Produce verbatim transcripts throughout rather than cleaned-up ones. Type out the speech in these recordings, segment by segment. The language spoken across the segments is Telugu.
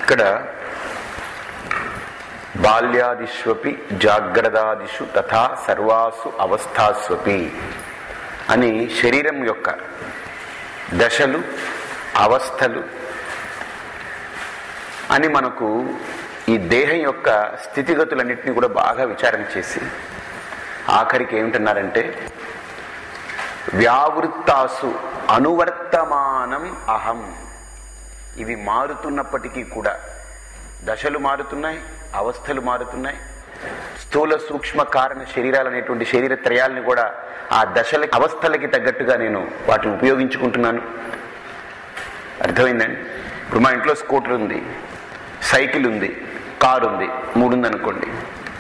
ఇక్కడ బాల్యాదిష్వపి జాగ్రత్తాదిషు తథా సర్వాసు అవస్థాస్వపి అని శరీరం యొక్క దశలు అవస్థలు అని మనకు ఈ దేహం యొక్క స్థితిగతులన్నింటినీ కూడా బాగా విచారణ చేసి ఆఖరికి ఏమిటన్నారంటే వ్యావృత్తాసు అనువర్తమానం అహం. ఇవి మారుతున్నప్పటికీ కూడా దశలు మారుతున్నాయి, అవస్థలు మారుతున్నాయి. స్థూల సూక్ష్మ కారణ శరీరాలు అనేటువంటి శరీర త్రయాలని కూడా ఆ దశలకి అవస్థలకి తగ్గట్టుగా నేను వాటిని ఉపయోగించుకుంటున్నాను. అర్థమైందండి? ఇప్పుడు మా ఇంట్లో స్కూటర్ ఉంది, సైకిల్ ఉంది, కారు ఉంది, మూడు ఉంది అనుకోండి.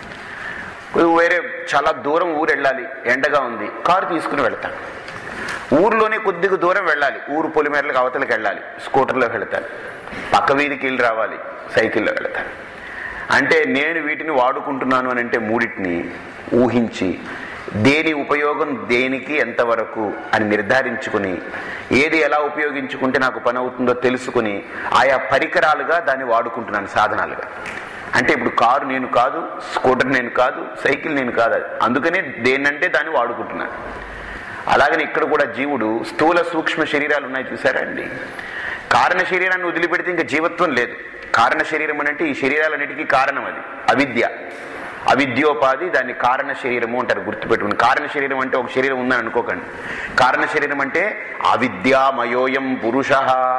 వేరే చాలా దూరం ఊరు వెళ్ళాలి, ఎండగా ఉంది, కారు తీసుకుని వెళ్తాను. ఊర్లోనే కొద్దిగా దూరం వెళ్ళాలి, ఊరు పొలిమేరలకు అవతలకి వెళ్ళాలి, స్కూటర్లో వెళతాను. పక్క వీధికి వెళ్ళి రావాలి, సైకిల్లో వెళతాను. అంటే నేను వీటిని వాడుకుంటున్నాను అని అంటే మూడింటిని ఊహించి దేని ఉపయోగం దేనికి ఎంతవరకు అని నిర్ధారించుకుని ఏది ఎలా ఉపయోగించుకుంటే నాకు పని అవుతుందో తెలుసుకుని ఆయా పరికరాలుగా దాన్ని వాడుకుంటున్నాను, సాధనాలుగా. అంటే ఇప్పుడు కారు నేను కాదు, స్కూటర్ నేను కాదు, సైకిల్ నేను కాదు, అందుకనే దేన్నంటే దాన్ని వాడుకుంటున్నాను. అలాగని ఇక్కడ కూడా జీవుడు స్థూల సూక్ష్మ శరీరాలు ఉన్నాయి, చూసారా అండి? కారణ శరీరాన్ని వదిలిపెడితే ఇంకా జీవత్వం లేదు. కారణ శరీరం అంటే ఈ శరీరాలన్నిటికీ కారణం అది అవిద్య, అవిద్యోపాధి. దాన్ని కారణ శరీరము అంటారు, గుర్తుపెట్టుకుని. కారణ శరీరం అంటే ఒక శరీరం ఉందని అనుకోకండి. కారణ శరీరం అంటే అవిద్యామయోయం పురుష.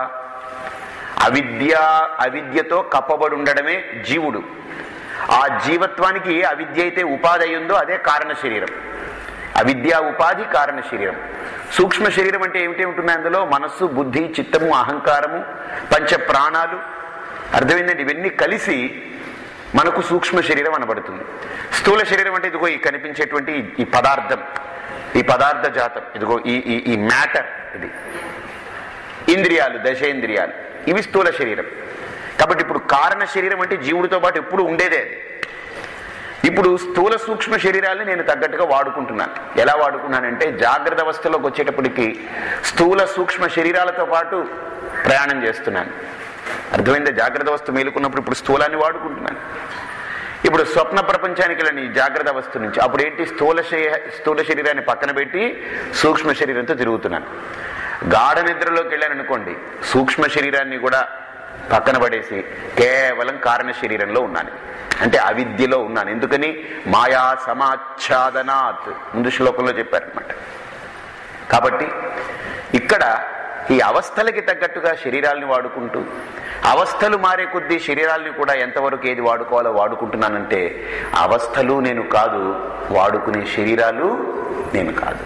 అవిద్య అవిద్యతో కప్పబడి ఉండడమే జీవుడు. ఆ జీవత్వానికి ఏ అవిద్య అయితే ఉపాధి అయ్యిందో అదే కారణ శరీరం. అవిద్యా ఉపాధి కారణ శరీరం. సూక్ష్మ శరీరం అంటే ఏమిటి ఉంటున్నాయి అందులో? మనస్సు, బుద్ధి, చిత్తము, అహంకారము, పంచ ప్రాణాలు. అర్థమైందండి? ఇవన్నీ కలిసి మనకు సూక్ష్మ శరీరం అనబడుతుంది. స్థూల శరీరం అంటే ఇదిగో ఈ కనిపించేటువంటి ఈ పదార్థం, ఈ పదార్థ జాతం, ఇదిగో ఈ ఈ మ్యాటర్, ఇది ఇంద్రియాలు, దశేంద్రియాలు, ఇవి స్థూల శరీరం. కాబట్టి ఇప్పుడు కారణ శరీరం అంటే జీవుడితో పాటు ఎప్పుడు ఉండేదే అది. ఇప్పుడు స్థూల సూక్ష్మ శరీరాన్ని నేను తగ్గట్టుగా వాడుకుంటున్నాను. ఎలా వాడుకున్నానంటే జాగ్రత్త అవస్థలోకి వచ్చేటప్పటికి స్థూల సూక్ష్మ శరీరాలతో పాటు ప్రయాణం చేస్తున్నాను. అర్థమైందా? జాగ్రత్త అవస్థ మేలుకున్నప్పుడు ఇప్పుడు స్థూలాన్ని వాడుకుంటున్నాను. ఇప్పుడు స్వప్న ప్రపంచానికి వెళ్ళని జాగ్రత్త అవస్థ నుంచి అప్పుడు ఏంటి? స్థూల స్థూల శరీరాన్ని పక్కన పెట్టి సూక్ష్మ శరీరంతో తిరుగుతున్నాను. గాఢ నిద్రలోకి వెళ్ళాను అనుకోండి, సూక్ష్మ శరీరాన్ని కూడా పక్కన పడేసి కేవలం కారణ శరీరంలో ఉన్నాను, అంటే అవిద్యలో ఉన్నాను. ఎందుకని? మాయా సమాచ్ఛాదనాత్ ముందు శ్లోకంలో చెప్పారనమాట. కాబట్టి ఇక్కడ ఈ అవస్థలకి తగ్గట్టుగా శరీరాల్ని వాడుకుంటూ అవస్థలు మారే కొద్దీ శరీరాల్ని కూడా ఎంతవరకు ఏది వాడుకోవాలో వాడుకుంటున్నానంటే అవస్థలు నేను కాదు, వాడుకునే శరీరాలు నేను కాదు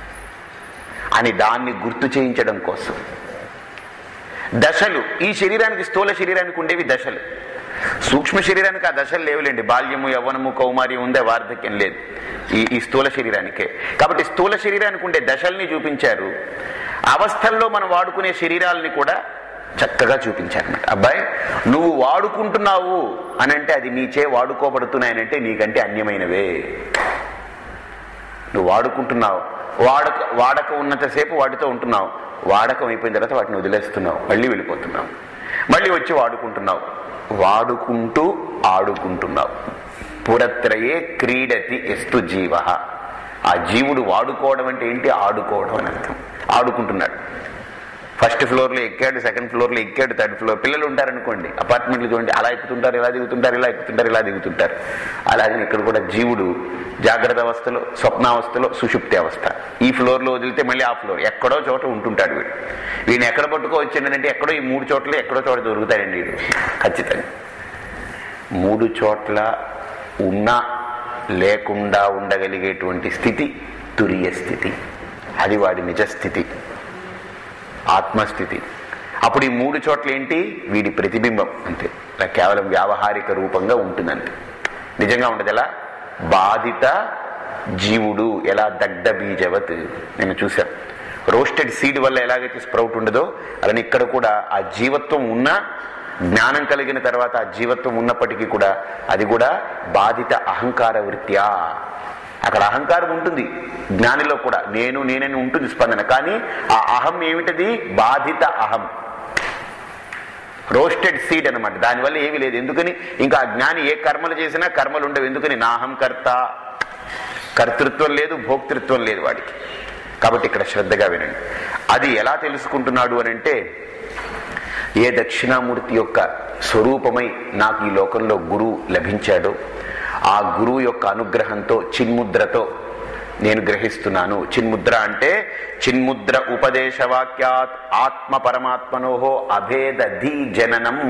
అని దాన్ని గుర్తు చేయించడం కోసం. దశలు ఈ శరీరానికి, స్థూల శరీరానికి ఉండేవి దశలు. సూక్ష్మ శరీరానికి ఆ దశలు లేవులేండి. బాల్యము, యవ్వనము, కౌమార్యం ఉందే, వార్ధక్యం లేదు ఈ ఈ స్థూల శరీరానికే. కాబట్టి స్థూల శరీరానికి ఉండే దశల్ని చూపించారు. అవస్థల్లో మనం వాడుకునే శరీరాలని కూడా చక్కగా చూపించారన్నమాట. అబ్బాయి నువ్వు వాడుకుంటున్నావు అని అంటే అది నీచే వాడుకోబడుతున్నాయనంటే నీకంటే అన్యమైనవే. నువ్వు వాడుకుంటున్నావు, వాడక వాడక ఉన్నంతసేపు వాటితో ఉంటున్నావు, వాడకం అయిపోయిన తర్వాత వాటిని వదిలేస్తున్నావు, మళ్ళీ వెళ్ళిపోతున్నావు, మళ్ళీ వచ్చి వాడుకుంటున్నావు, వాడుకుంటూ ఆడుకుంటున్నావు. పురత్రయే క్రీడతి ఎస్తు జీవ. ఆ జీవుడు వాడుకోవడం అంటే ఏంటి? ఆడుకోవడం అని అర్థం. ఆడుకుంటున్నాడు. ఫస్ట్ ఫ్లోర్లో ఎక్కాడు, సెకండ్ ఫ్లోర్లో ఎక్కాడు, థర్డ్ ఫ్లోర్. పిల్లలు ఉంటారనుకోండి, అపార్ట్మెంట్లు చూడండి, అలా ఎక్కుతుంటారు, ఇలా దిగుతుంటారు, ఇలా ఎక్కుతుంటారు, ఇలా దిగుతుంటారు. అలాగే ఇక్కడ కూడా జీవుడు జాగ్రత్త అవస్థలో, స్వప్నావస్థలో, సుషుప్తి అవస్థ. ఈ ఫ్లోర్లో వదిలితే మళ్ళీ ఆ ఫ్లోర్, ఎక్కడో చోట ఉంటుంటాడు వీడు. వీడిని ఎక్కడ పట్టుకోవచ్చిందంటే ఎక్కడో ఈ మూడు చోట్ల ఎక్కడో చోట దొరుకుతాడండి వీడు ఖచ్చితంగా. మూడు చోట్ల ఉన్నా లేకుండా ఉండగలిగేటువంటి స్థితి తురియ స్థితి. అది వాడి నిజస్థితి, ఆత్మస్థితి. అప్పుడు ఈ మూడు చోట్ల ఏంటి? వీడి ప్రతిబింబం అంతే. కేవలం వ్యావహారిక రూపంగా ఉంటుందంతే, నిజంగా ఉండదు. ఎలా? బాధిత జీవుడు ఎలా దగ్ధ బీజవత్. నేను చూశాను, రోస్టెడ్ సీడ్ వల్ల ఎలాగైతే స్ప్రౌట్ ఉండదో అలానే ఇక్కడ కూడా ఆ జీవత్వం ఉన్న, జ్ఞానం కలిగిన తర్వాత ఆ జీవత్వం ఉన్నప్పటికీ కూడా అది కూడా బాధిత అహంకార వృత్యా. అక్కడ అహంకారం ఉంటుంది, జ్ఞానిలో కూడా నేను నేనని ఉంటుంది స్పందన. కానీ ఆ అహం ఏమిటది? బాధిత అహం. రోస్టెడ్ సీడ్ అనమాట. దానివల్ల ఏమీ లేదు. ఎందుకని? ఇంకా ఆ జ్ఞాని ఏ కర్మలు చేసినా కర్మలు ఉండవు. ఎందుకని? నాహం కర్త, కర్తృత్వం లేదు, భోక్తృత్వం లేదు వాడికి. కాబట్టి ఇక్కడ శ్రద్ధగా వినండి. అది ఎలా తెలుసుకుంటున్నాడు అని అంటే, ఏ దక్షిణామూర్తి యొక్క స్వరూపమై నాకు ఈ లోకంలో గురువు లభించాడో ఆ గురువు యొక్క అనుగ్రహంతో చిన్ముద్రతో నేను గ్రహిస్తున్నాను. చిన్ముద్ర అంటే చిన్ముద్ర ఉపదేశ వాక్యాత్ ఆత్మ పరమాత్మనోహో అభేద ధీ జననం.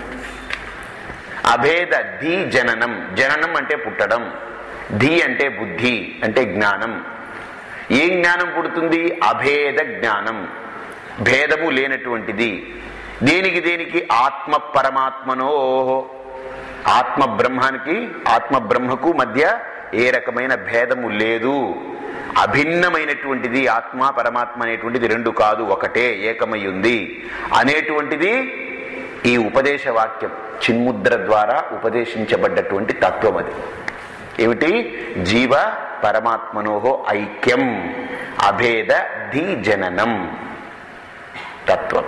అభేద ధీ జననం. జననం అంటే పుట్టడం, ధీ అంటే బుద్ధి అంటే జ్ఞానం. ఏం జ్ఞానం పుడుతుంది? అభేద జ్ఞానం, భేదము లేనటువంటిది. దేనికి దేనికి? ఆత్మ పరమాత్మనోహో. ఆత్మ బ్రహ్మానికి ఆత్మ బ్రహ్మకు మధ్య ఏ రకమైన భేదము లేదు. అభిన్నమైనటువంటిది ఆత్మ పరమాత్మ అనేటువంటిది రెండు కాదు, ఒకటే, ఏకమై ఉంది అనేటువంటిది ఈ ఉపదేశ వాక్యం. చిన్ముద్ర ద్వారా ఉపదేశించబడ్డటువంటి తత్వం అది. ఏమిటి? జీవ పరమాత్మనోహో ఐక్యం, అభేద ధీ జననం తత్వం.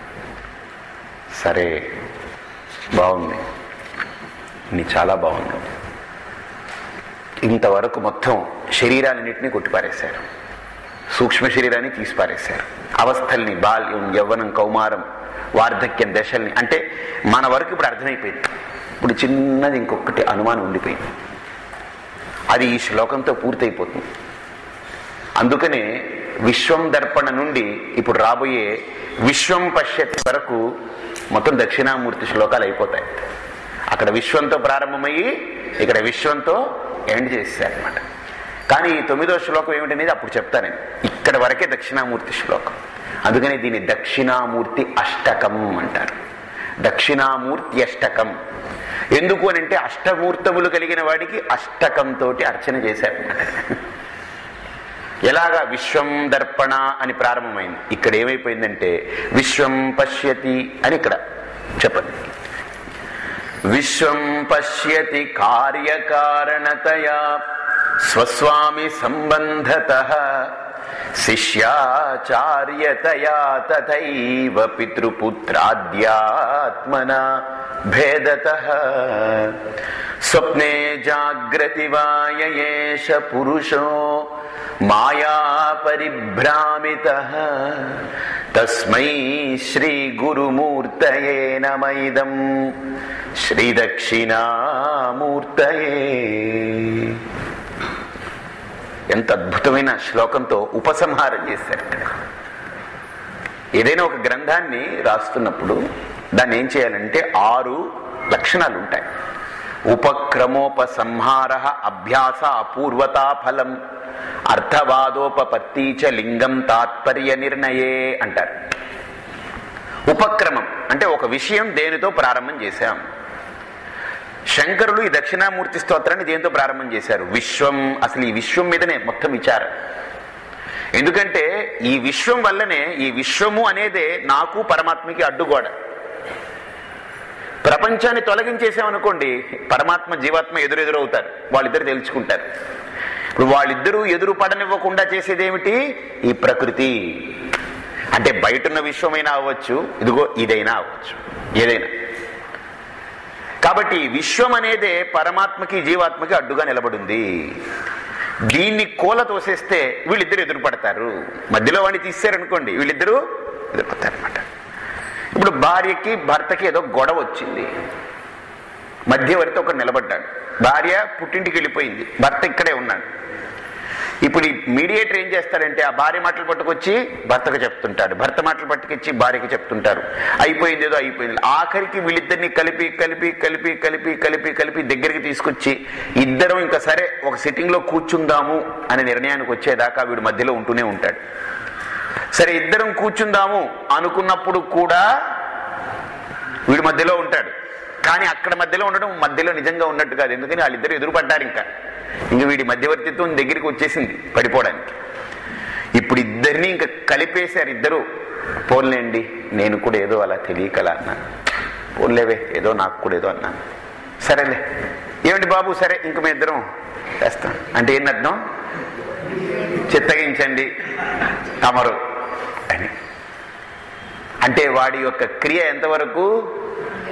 సరే, బాగుంది, నీ చాలా బాగుంది. ఇంతవరకు మొత్తం శరీరాలన్నింటినీ కొట్టిపారేశారు, సూక్ష్మ శరీరాన్ని తీసిపారేశారు, అవస్థల్ని, బాల్యం, యవ్వనం, కౌమారం, వార్ధక్యం, దశల్ని. అంటే మన వరకు ఇప్పుడు అర్థమైపోయింది. ఇప్పుడు చిన్నది ఇంకొకటి అనుమానం ఉండిపోయింది. అది ఈ శ్లోకంతో పూర్తయిపోతుంది. అందుకనే విశ్వం దర్పణ నుండి ఇప్పుడు రాబోయే విశ్వం పశ్యతి వరకు మొత్తం దక్షిణామూర్తి శ్లోకాలు అయిపోతాయి. అక్కడ విశ్వంతో ప్రారంభమయ్యి ఇక్కడ విశ్వంతో ఎండ్ చేశారనమాట. కానీ ఈ తొమ్మిదో శ్లోకం ఏమిటనేది అప్పుడు చెప్తాను నేను. ఇక్కడ వరకే దక్షిణామూర్తి శ్లోకం. అందుకని దీన్ని దక్షిణామూర్తి అష్టకం అంటారు. దక్షిణామూర్తి అష్టకం ఎందుకు అని అంటే అష్టమూర్తములు కలిగిన వాడికి అష్టకంతో అర్చన చేశారన్నమాట. ఎలాగా? విశ్వం దర్పణ అని ప్రారంభమైంది. ఇక్కడ ఏమైపోయిందంటే విశ్వం పశ్యతి అని ఇక్కడ చెప్పండి. విశ్వం పశ్యతి కార్యకారణతయా స్వస్వామి సంబంధతః శిష్యాచార్యతయా తథైవ పితృపుత్రాద్యాత్మనా భేదతః స్వప్నే జాగ్రతి వాయేష పురుషో మాయా పరిభ్రామితః తస్మై శ్రీ గురుమూర్తయే నమైదం శ్రీ దక్షిణామూర్తయే. ఎంత అద్భుతమైన శ్లోకంతో ఉపసంహారం చేశారు. ఏదైనా ఒక గ్రంథాన్ని రాస్తున్నప్పుడు దాన్ని ఏం చేయాలంటే ఆరు లక్షణాలు ఉంటాయి. ఉపక్రమోపసంహార, అభ్యాస, అపూర్వతా ఫలం, అర్థవాదోపపత్తి చ లింగం తాత్పర్య నిర్ణయే అంటారు. ఉపక్రమం అంటే ఒక విషయం దేనితో ప్రారంభం చేశాం. శంకరులు ఈ దక్షిణామూర్తి స్తోత్రాన్ని దేనితో ప్రారంభం చేశారు? విశ్వం. అసలు ఈ విశ్వం మీదనే మొత్తం విచారం. ఎందుకంటే ఈ విశ్వం వల్లనే, ఈ విశ్వము అనేదే నాకు పరమాత్మకి అడ్డుగోడ. ప్రపంచాన్ని తొలగించేసామనుకోండి, పరమాత్మ జీవాత్మ ఎదురెదురవుతారు, వాళ్ళిద్దరు తెలుసుకుంటారు. ఇప్పుడు వాళ్ళిద్దరూ ఎదురు పడనివ్వకుండా చేసేదేమిటి? ఈ ప్రకృతి. అంటే బయటున్న విశ్వమైనా అవ్వచ్చు, ఇదిగో ఇదైనా అవ్వచ్చు, ఏదైనా. కాబట్టి విశ్వం అనేదే పరమాత్మకి జీవాత్మకి అడ్డుగా నిలబడింది. దీన్ని కూల తోసేస్తే వీళ్ళిద్దరు ఎదురుపడతారు. మధ్యలో వాడిని తీశారనుకోండి, వీళ్ళిద్దరూ ఎదురుపడతారు అనమాట. ఇప్పుడు భార్యకి భర్తకి ఏదో గొడవ వచ్చింది, మధ్యవర్తి ఒకడు నిలబడ్డాడు. భార్య పుట్టింటికి వెళ్ళిపోయింది, భర్త ఇక్కడే ఉన్నాడు. ఇప్పుడు ఈ మీడియేటర్ ఏం చేస్తాడంటే ఆ భార్య మాటలు పట్టుకొచ్చి భర్తకు చెప్తుంటాడు, భర్త మాటలు పట్టుకొచ్చి భార్యకి చెప్తుంటారు. అయిపోయింది ఏదో అయిపోయింది. ఆఖరికి వీళ్ళిద్దరిని కలిపి కలిపి కలిపి కలిపి కలిపి కలిపి దగ్గరికి తీసుకొచ్చి ఇద్దరం ఇంకా సరే ఒక సిట్టింగ్ లో కూర్చుందాము అనే నిర్ణయానికి వచ్చేదాకా వీడు మధ్యలో ఉంటూనే ఉంటాడు. సరే ఇద్దరం కూర్చుందాము అనుకున్నప్పుడు కూడా వీడు మధ్యలో ఉంటాడు. కానీ అక్కడ మధ్యలో ఉండడం మధ్యలో నిజంగా ఉన్నట్టు కాదు. ఎందుకని వాళ్ళిద్దరు ఎదురుపడ్డారు. ఇంకా ఇంక వీడి మధ్యవర్తిత్వం దగ్గరికి వచ్చేసింది పడిపోవడానికి. ఇప్పుడు ఇద్దరిని ఇంకా కలిపేశారు. ఇద్దరు పోన్లేండి, నేను కూడా ఏదో అలా తెలియకలా అన్నాను, పోన్లేవే ఏదో నాకు కూడా ఏదో అన్నాను, సరేలే ఏమిటి బాబు, సరే ఇంక మీ ఇద్దరం చేస్తాం అంటే ఏంటి అర్థం? చిత్తగించండి తమరు అని. అంటే వాడి యొక్క క్రియ ఎంతవరకు?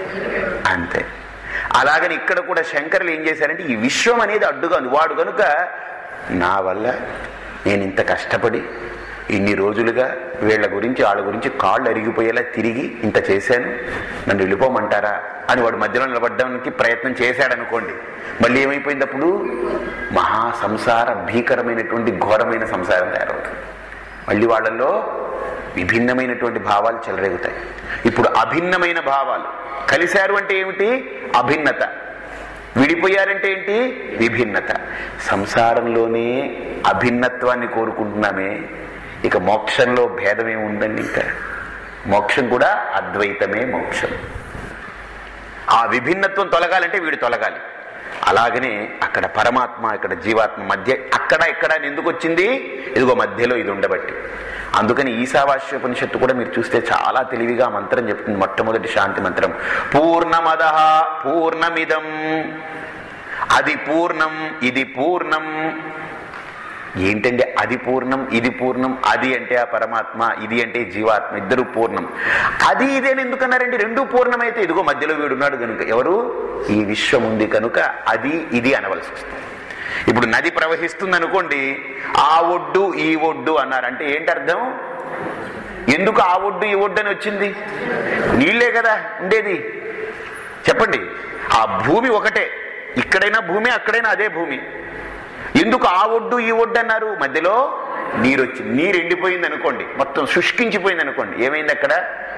అంతే. అలాగని ఇక్కడ కూడా శంకరులు ఏం చేశారంటే ఈ విశ్వం అనేది అడ్డుగా ఉంది. వాడు కనుక నా వల్ల నేను ఇంత కష్టపడి ఇన్ని రోజులుగా వీళ్ళ గురించి వాళ్ళ గురించి కాళ్ళు అరిగిపోయేలా తిరిగి ఇంత చేశాను, నన్ను వెళ్ళిపోమంటారా అని వాడు మధ్యలో నిలబడడానికి ప్రయత్నం చేశాడనుకోండి, మళ్ళీ ఏమైపోయింది అప్పుడు? మహా సంసార భీకరమైనటువంటి ఘోరమైన సంసారం తయారవుతుంది. మళ్ళీ వాళ్ళల్లో విభిన్నమైనటువంటి భావాలు చెలరేగుతాయి. ఇప్పుడు అభిన్నమైన భావాలు కలిశారు అంటే ఏమిటి? అభిన్నత. విడిపోయారంటే ఏంటి? విభిన్నత. సంసారంలోనే అభిన్నత్వాన్ని కోరుకుంటున్నామే, ఇక మోక్షంలో భేదమే ఉందండి. ఇంకా మోక్షం కూడా అద్వైతమే మోక్షం. ఆ విభిన్నత్వం తొలగాలంటే వీడు తొలగాలి. అలాగనే అక్కడ పరమాత్మ, ఇక్కడ జీవాత్మ మధ్య అక్కడ ఇక్కడ ఎందుకు వచ్చింది? ఇదిగో మధ్యలో ఇది ఉండబట్టి. అందుకని ఈశావాస్యోపనిషత్తు కూడా మీరు చూస్తే చాలా తెలివిగా మంత్రం చెప్తుంది. మొట్టమొదటి శాంతి మంత్రం పూర్ణమదః పూర్ణమిదం. అది పూర్ణం, ఇది పూర్ణం. ఏంటండి అది పూర్ణం, ఇది పూర్ణం? అది అంటే ఆ పరమాత్మ, ఇది అంటే జీవాత్మ, ఇద్దరు పూర్ణం. అది ఇదేని ఎందుకన్నారండి? రెండు పూర్ణమైతే ఇదిగో మధ్యలో వీడున్నాడు కనుక, ఎవరు? ఈ విశ్వం ఉంది కనుక అది ఇది అనవలసి వస్తుంది. ఇప్పుడు నది ప్రవహిస్తుంది అనుకోండి, ఆ ఒడ్డు ఈ ఒడ్డు అన్నారంటే ఏంటి అర్థం? ఎందుకు ఆ ఒడ్డు ఈ ఒడ్డు అని వచ్చింది? నీళ్లే కదా ఉండేది. చెప్పండి, ఆ భూమి ఒకటే, ఇక్కడైనా భూమి, అక్కడైనా అదే భూమి. ఎందుకు ఆ ఒడ్డు ఈ ఒడ్డు అన్నారు? మధ్యలో నీరు వచ్చింది. నీరు ఎండిపోయింది అనుకోండి, మొత్తం శుష్కించిపోయింది అనుకోండి, ఏమైంది అక్కడ?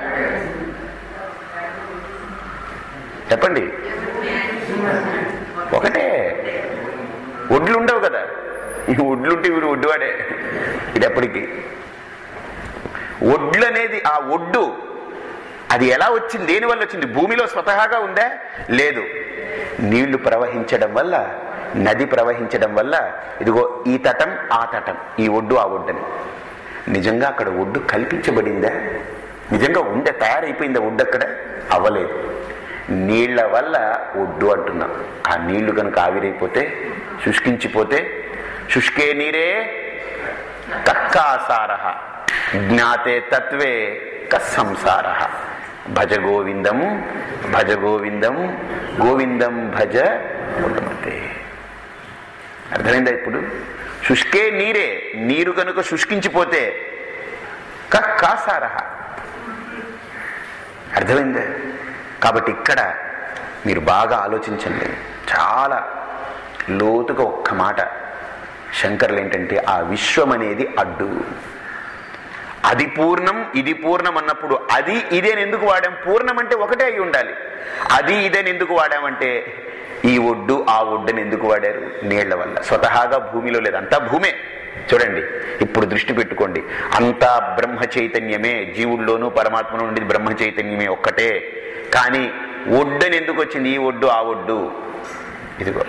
చెప్పండి, ఒకటే. ఒడ్లు ఉండవు కదా. ఈ ఒడ్లుంటే వీడు ఒడ్డువాడే ఇది ఎప్పటికీ. ఒడ్లు అనేది ఆ ఒడ్డు అది ఎలా వచ్చింది? దేని వల్ల వచ్చింది? భూమిలో స్వతహాగా ఉందా? లేదు. నీళ్లు ప్రవహించడం వల్ల, నది ప్రవహించడం వల్ల ఇదిగో ఈ తటం ఆ తటం, ఈ ఒడ్డు ఆ ఒడ్డని. నిజంగా అక్కడ ఒడ్డు కల్పించబడిందా? నిజంగా ఉండే తయారైపోయిందా ఒడ్డు? అక్కడ అవ్వలేదు. నీళ్ల వల్ల ఒడ్డు అంటున్నాం. ఆ నీళ్లు కనుక ఆవిరైపోతే, శుష్కించిపోతే, శుష్కే నీరే కక్కాసార జ్ఞాతే తత్వే కస్సంసార. భజ గోవిందం భజ గోవిందం గోవిందం భజ గోవిందతే. అర్థమైందా? ఇప్పుడు శుష్కే నీరే, నీరు కనుక శుష్కించిపోతే కక్కాసార. అర్థమైందా? కాబట్టి ఇక్కడ మీరు బాగా ఆలోచించండి. చాలా లోతుగా ఒక్క మాట శంకర్లు ఏంటంటే, ఆ విశ్వం అనేది అడ్డు. అది పూర్ణం, ఇది పూర్ణం అన్నప్పుడు అది ఇదేని ఎందుకు వాడాం? పూర్ణం అంటే ఒకటే అయి ఉండాలి. అది ఇదేని ఎందుకు వాడామంటే, ఈ ఒడ్డు ఆ ఒడ్డుని ఎందుకు వాడారు? నీళ్ల వల్ల. స్వతహాగా భూమిలో లేదు, అంతా భూమే. చూడండి, ఇప్పుడు దృష్టి పెట్టుకోండి, అంతా బ్రహ్మ చైతన్యమే. జీవుల్లోనూ పరమాత్మలో ఉండేది బ్రహ్మ చైతన్యమే, ఒక్కటే. కానీ ఒడ్డుని ఎందుకు వచ్చింది? ఈ ఒడ్డు ఆ ఒడ్డు, ఇదిగో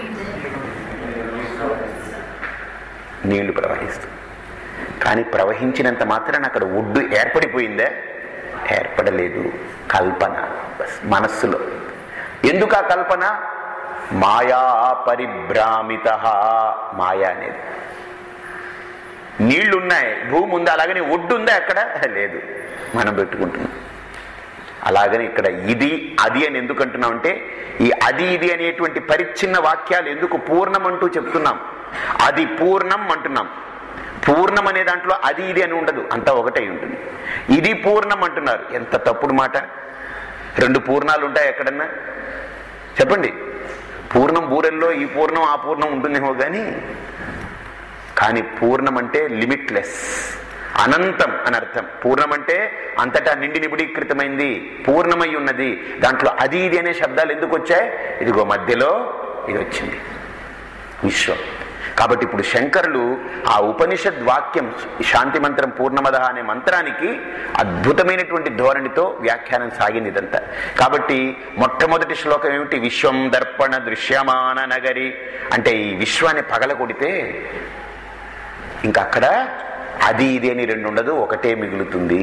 నీళ్లు ప్రవహిస్తుంది. కానీ ప్రవహించినంత మాత్రాన అక్కడ ఒడ్డు ఏర్పడిపోయిందే? ఏర్పడలేదు. కల్పన మనస్సులో. ఎందుకు ఆ కల్పన? మాయా పరిభ్రామిత. మాయా అనేది. నీళ్లున్నాయి, భూమి ఉంది, అలాగని ఒడ్డు ఉందా అక్కడ? లేదు, మనం పెట్టుకుంటున్నాం. అలాగని ఇక్కడ ఇది అది అని ఎందుకు అంటున్నాం అంటే, ఈ అది ఇది అనేటువంటి పరిచ్ఛిన్న వాక్యాలు ఎందుకు పూర్ణం అంటూ చెప్తున్నాం? అది పూర్ణం అంటున్నాం. పూర్ణం అనే దాంట్లో అది ఇది అని ఉండదు, అంతా ఒకటే ఉంటుంది. ఇది పూర్ణం అంటున్నారు, ఎంత తప్పుడు మాట. రెండు పూర్ణాలు ఉంటాయి ఎక్కడన్నా? చెప్పండి. పూర్ణం బూరెల్లో ఈ పూర్ణం ఆ పూర్ణం ఉంటుందేమో కానీ, కానీ పూర్ణం అంటే లిమిట్లెస్, అనంతం అని అర్థం. పూర్ణం అంటే అంతటా నిండి నిబిడీకృతమైంది, పూర్ణమై ఉన్నది. దాంట్లో అది ఇది అనే శబ్దాలు ఎందుకు వచ్చాయి? ఇదిగో మధ్యలో ఇది వచ్చింది, విశ్వం. కాబట్టి ఇప్పుడు శంకరులు ఆ ఉపనిషద్ వాక్యం శాంతి మంత్రం పూర్ణమద అనే మంత్రానికి అద్భుతమైనటువంటి ధోరణితో వ్యాఖ్యానం సాగింది ఇదంతా. కాబట్టి మొట్టమొదటి శ్లోకం ఏమిటి? విశ్వం దర్పణ దృశ్యమాన నగరి. అంటే ఈ విశ్వాన్ని పగలగొడితే ఇంకా అక్కడ అది ఇది అని రెండు ఉండదు, ఒకటే మిగులుతుంది.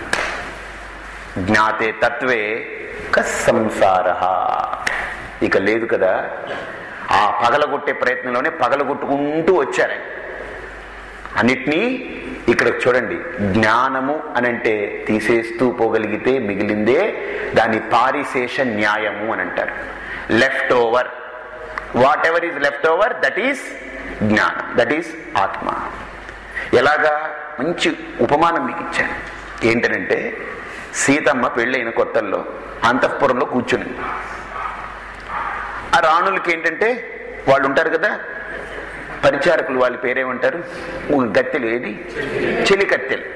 జ్ఞాతే తత్వే కస్సంసార. ఇక లేదు కదా. ఆ పగలగొట్టే ప్రయత్నంలోనే పగలగొట్టుకుంటూ వచ్చారు. అన్నిటినీ ఇక్కడ చూడండి, జ్ఞానము అని అంటే తీసేస్తూ పోగలిగితే మిగిలిందే దాని పారిశేష న్యాయము అని అంటారు. Left over, whatever is left over that is జ్ఞానం, దట్ ఈస్ ఆత్మ. ఎలాగా? మంచి ఉపమానం మీకు ఇచ్చాను. ఏంటనంటే, సీతమ్మ పెళ్ళైన కొత్తల్లో అంతఃపురంలో కూర్చుని, ఆ రాణులకి ఏంటంటే వాళ్ళు ఉంటారు కదా పరిచారకులు, వాళ్ళ పేరేమంటారు, గత్తెలు, ఏది చెలికత్తెలు.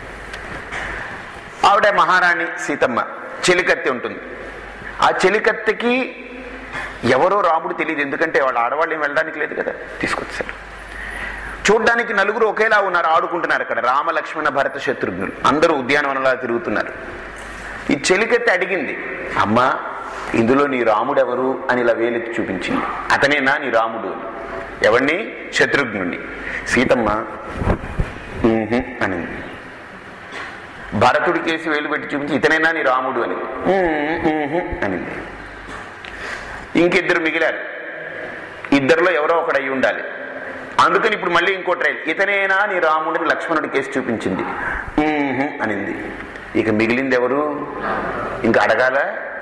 ఆవిడ మహారాణి సీతమ్మ, చెలికత్తె ఉంటుంది. ఆ చెలికత్తెకి ఎవరో రాముడు తెలియదు, ఎందుకంటే వాళ్ళ ఆడవాళ్ళు ఏం వెళ్ళడానికి లేదు కదా, తీసుకొచ్చారు. చూడ్డానికి నలుగురు ఒకేలా ఉన్నారు, ఆడుకుంటున్నారు అక్కడ. రామ లక్ష్మణ భరత శత్రుఘ్నులు అందరూ ఉద్యానవనంలా తిరుగుతున్నారు. ఈ చెలికత్తె అడిగింది, అమ్మా ఇందులో నీ రాముడు ఎవరు అని ఇలా వేలెత్తి చూపించింది. అతనేనా నీ రాముడు? ఎవరిని? శత్రుఘ్నుడిని. సీతమ్మ అనింది. భరతుడి కేసి వేలు పెట్టి చూపించి, ఇతనేనా నీ రాముడు అని అనింది. ఇంకిద్దరు మిగిలారు, ఇద్దరిలో ఎవరో ఒకడు అయి ఉండాలి. అందుకని ఇప్పుడు మళ్ళీ ఇంకో ట్రైల్, ఇతనేనా నీ రాముడిని లక్ష్మణుడి కేసి చూపించింది, అనింది. ఇక మిగిలింది ఎవరు? ఇంకా అడగాల?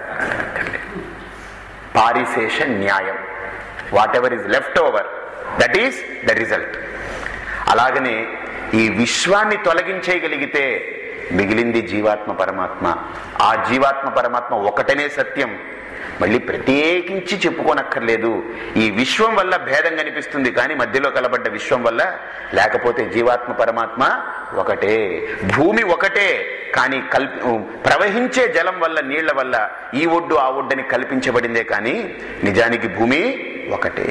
పారిశేష న్యాయం, whatever is left over that is the result. అలాగనే ఈ విశ్వాన్ని తొలగించేయగలిగితే మిగిలింది జీవాత్మ పరమాత్మ. ఆ జీవాత్మ పరమాత్మ ఒకటనే సత్యం, మళ్ళీ ప్రత్యేకించి చెప్పుకోనక్కర్లేదు. ఈ విశ్వం వల్ల భేదం కనిపిస్తుంది, కానీ మధ్యలో కలబడ్డ విశ్వం వల్ల, లేకపోతే జీవాత్మ పరమాత్మ ఒకటే. భూమి ఒకటే, కానీ కల్పి ప్రవహించే జలం వల్ల, నీళ్ల వల్ల ఈ ఒడ్డు ఆ ఒడ్డని కల్పించబడిందే, కానీ నిజానికి భూమి ఒకటే.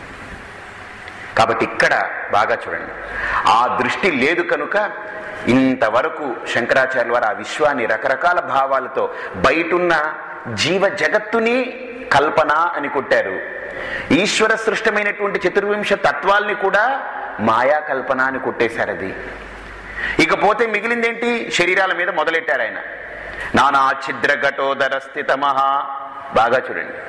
కాబట్టి ఇక్కడ బాగా చూడండి, ఆ దృష్టి లేదు కనుక ఇంతవరకు శంకరాచార్యుల వారు ఆ విశ్వాన్ని రకరకాల భావాలతో బయటున్న జీవ జగత్తుని కల్పన అని కొట్టారు. ఈశ్వర సృష్టమైనటువంటి చతుర్వింశ తత్వాల్ని కూడా మాయా కల్పన అని కొట్టేశారు. అది ఇకపోతే మిగిలిందేంటి? శరీరాల మీద మొదలెట్టారు ఆయన. నానా ఛిద్ర ఘటోదర స్థిత మహా. బాగా చూడండి,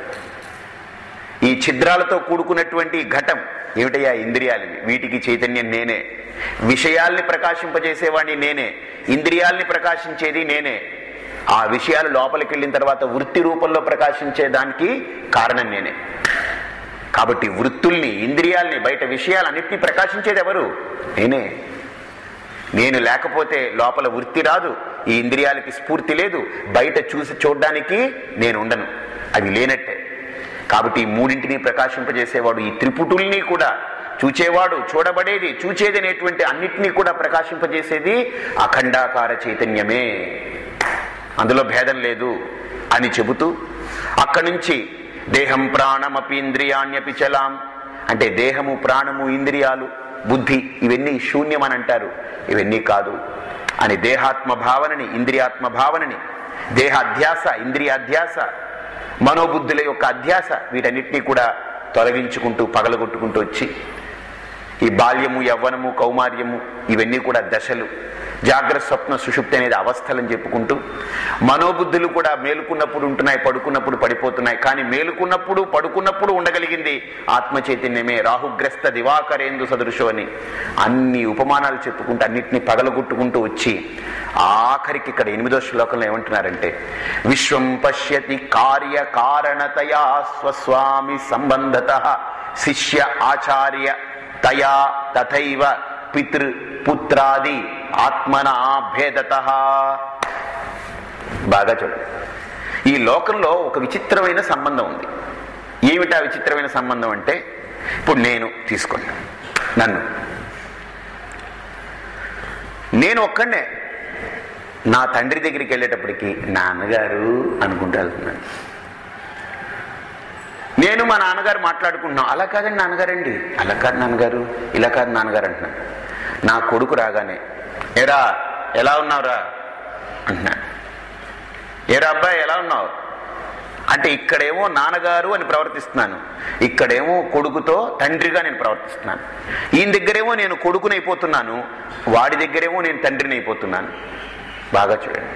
ఈ ఛిద్రాలతో కూడుకున్నటువంటి ఘటం ఏమిటయ్యా? ఇంద్రియాలని. వీటికి చైతన్యం నేనే, విషయాల్ని ప్రకాశింపజేసేవాడిని నేనే, ఇంద్రియాల్ని ప్రకాశించేది నేనే. ఆ విషయాలు లోపలికి వెళ్ళిన తర్వాత వృత్తి రూపంలో ప్రకాశించేదానికి కారణం నేనే. కాబట్టి వృత్తుల్ని, ఇంద్రియాల్ని, బయట విషయాలన్నిటినీ ప్రకాశించేది ఎవరు? నేనే. నేను లేకపోతే లోపల వృత్తి రాదు, ఈ ఇంద్రియాలకి స్ఫూర్తి లేదు, బయట చూసి చూడ్డానికి నేను ఉండను, అవి లేనట్టే. కాబట్టి ఈ మూడింటిని ప్రకాశింపజేసేవాడు, ఈ త్రిపుటుల్ని కూడా చూచేవాడు, చూడబడేది, చూచేది అనేటువంటి అన్నిటినీ కూడా ప్రకాశింపజేసేది అఖండాకార చైతన్యమే, అందులో భేదం లేదు అని చెబుతూ అక్కడి నుంచి దేహం ప్రాణమపి ఇంద్రియాణ్యపి చలాం అంటే దేహము, ప్రాణము, ఇంద్రియాలు, బుద్ధి ఇవన్నీ శూన్యం అని అంటారు. ఇవన్నీ కాదు అని దేహాత్మ భావనని, ఇంద్రియాత్మ భావనని, దేహ అధ్యాస, ఇంద్రియాధ్యాస, మనోబుద్ధుల యొక్క అధ్యాస, వీటన్నిటినీ కూడా తొలగించుకుంటూ పగలగొట్టుకుంటూ వచ్చి ఈ బాల్యము, యవ్వనము, కౌమార్యము ఇవన్నీ కూడా దశలు, జాగ్రత్త స్వప్న సుషుప్తి అనేది అవస్థలని చెప్పుకుంటూ, మనోబుద్ధులు కూడా మేలుకున్నప్పుడు ఉంటున్నాయి, పడుకున్నప్పుడు పడిపోతున్నాయి. కానీ మేలుకున్నప్పుడు పడుకున్నప్పుడు ఉండగలిగింది ఆత్మ చైతన్యమే. రాహుగ్రస్త దివాకరేందు సదృశో అని అన్ని ఉపమానాలు చెప్పుకుంటూ అన్నిటినీ పగలగొట్టుకుంటూ వచ్చి ఆఖరికి ఇక్కడ ఎనిమిదో శ్లోకంలో ఏమంటున్నారంటే, విశ్వం పశ్యతి కార్య కారణతయా స్వస్వామి సంబంధత శిష్య ఆచార్య తయా తథైవ పితృ పుత్రాది ఆత్మనా భేదత. బాగా చూడండి, ఈ లోకంలో ఒక విచిత్రమైన సంబంధం ఉంది. ఏమిటా విచిత్రమైన సంబంధం అంటే, ఇప్పుడు నేను తీసుకోండి, నన్ను నేను ఒక్కడే నా తండ్రి దగ్గరికి వెళ్ళేటప్పటికి నాన్నగారు అనుకుంటూ వెళ్తున్నాను. నేను మా నాన్నగారు మాట్లాడుకుంటున్నాం, అలా కాదండి నాన్నగారండి, అలా కాదు నాన్నగారు, ఇలా కాదు నాన్నగారు అంటున్నాను. నా కొడుకు రాగానే ఏరా ఎలా ఉన్నావురా అంటున్నాను. ఏరా అబ్బాయి ఎలా ఉన్నావు అంటే ఇక్కడేమో నాన్నగారు అని ప్రవర్తిస్తున్నాను, ఇక్కడేమో కొడుకుతో తండ్రిగా నేను ప్రవర్తిస్తున్నాను. ఈయన దగ్గరేమో నేను కొడుకునైపోతున్నాను, వాడి దగ్గరేమో నేను తండ్రిని అయిపోతున్నాను. బాగా చూడండి,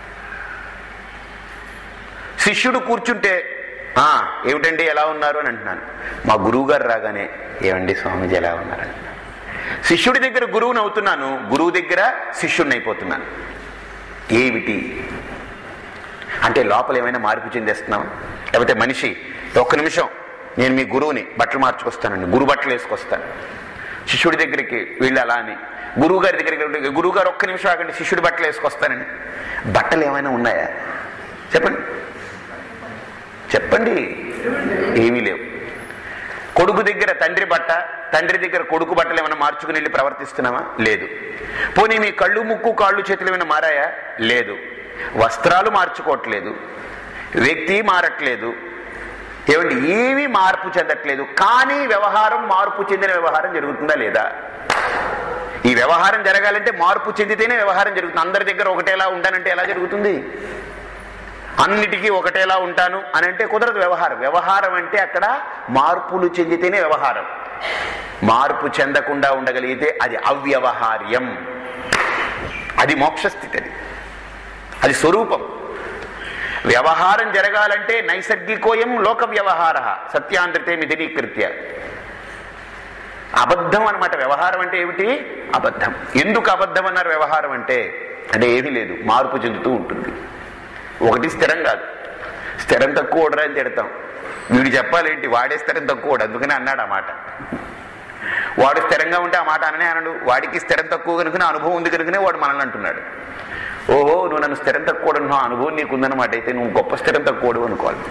శిష్యుడు కూర్చుంటే ఆ ఏమిటండి ఎలా ఉన్నారు అని అంటున్నాను, మా గురువు గారు రాగానే ఏమండి స్వామీజీ ఎలా ఉన్నారు అంటున్నాను. శిష్యుడి దగ్గర గురువుని అవుతున్నాను, గురువు దగ్గర శిష్యుడిని అయిపోతున్నాను. ఏమిటి అంటే లోపల ఏమైనా మార్పు చెందేస్తున్నాం? లేకపోతే మనిషి ఒక్క నిమిషం నేను మీ గురువుని బట్టలు మార్చుకొస్తానండి, గురువు బట్టలు వేసుకొస్తాను, శిష్యుడి దగ్గరికి వెళ్ళాలా అని గురువు గారి దగ్గరికి, గురువు గారు ఒక్క నిమిషం ఆగండి శిష్యుడి బట్టలు వేసుకొస్తానండి. బట్టలు ఏమైనా ఉన్నాయా చెప్పండి, చెప్పండి. ఏమీ లేవు. కొడుకు దగ్గర తండ్రి బట్ట, తండ్రి దగ్గర కొడుకు బట్టలు ఏమైనా మార్చుకుని వెళ్ళి ప్రవర్తిస్తున్నామా? లేదు. పోనీ మీ కళ్ళు ముక్కు కాళ్ళు చేతులు ఏమైనా మారాయా? లేదు. వస్త్రాలు మార్చుకోవట్లేదు, వ్యక్తి మారట్లేదు, ఏమండి ఏమీ మార్పు చెందట్లేదు. కానీ వ్యవహారం మార్పు చెందిన వ్యవహారం జరుగుతుందా లేదా? ఈ వ్యవహారం జరగాలంటే మార్పు చెందితేనే వ్యవహారం జరుగుతుంది. అందరి దగ్గర ఒకటేలా ఉంటానంటే ఎలా జరుగుతుంది? అన్నిటికీ ఒకటేలా ఉంటాను అని అంటే కుదరదు. వ్యవహారం వ్యవహారం అంటే అక్కడ మార్పులు చెందితేనే వ్యవహారం. మార్పు చెందకుండా ఉండగలిగితే అది అవ్యవహార్యం, అది మోక్షస్థితి, అది అది స్వరూపం. వ్యవహారం జరగాలంటే నైసర్గికోయం లోక వ్యవహార సత్యాంధ్రితే మిథిలీకృత్య. అబద్ధం అన్నమాట వ్యవహారం అంటే. ఏమిటి అబద్ధం? ఎందుకు అబద్ధం అన్నారు? వ్యవహారం అంటే అంటే ఏమీ లేదు, మార్పు చెందుతూ ఉంటుంది. ఒకటి స్థిరం కాదు. స్థిరం తక్కువ ఓడరా అని తిడతాం. వీడు చెప్పాలేంటి, వాడే స్థిరం తక్కువ ఓడు, అందుకని అన్నాడు ఆ మాట. వాడు స్థిరంగా ఉంటే ఆ మాట అననే అనడు. వాడికి స్థిరం తక్కువ కనుకనే అనుభవం ఉంది కనుకనే వాడు మనల్ని అంటున్నాడు. ఓహో నువ్వు నన్ను స్థిరం తక్కువ అంటున్నావు, అనుభవం నీకుందన్నమాట, అయితే నువ్వు గొప్ప స్థిరం తక్కువడు అనుకోవాలి.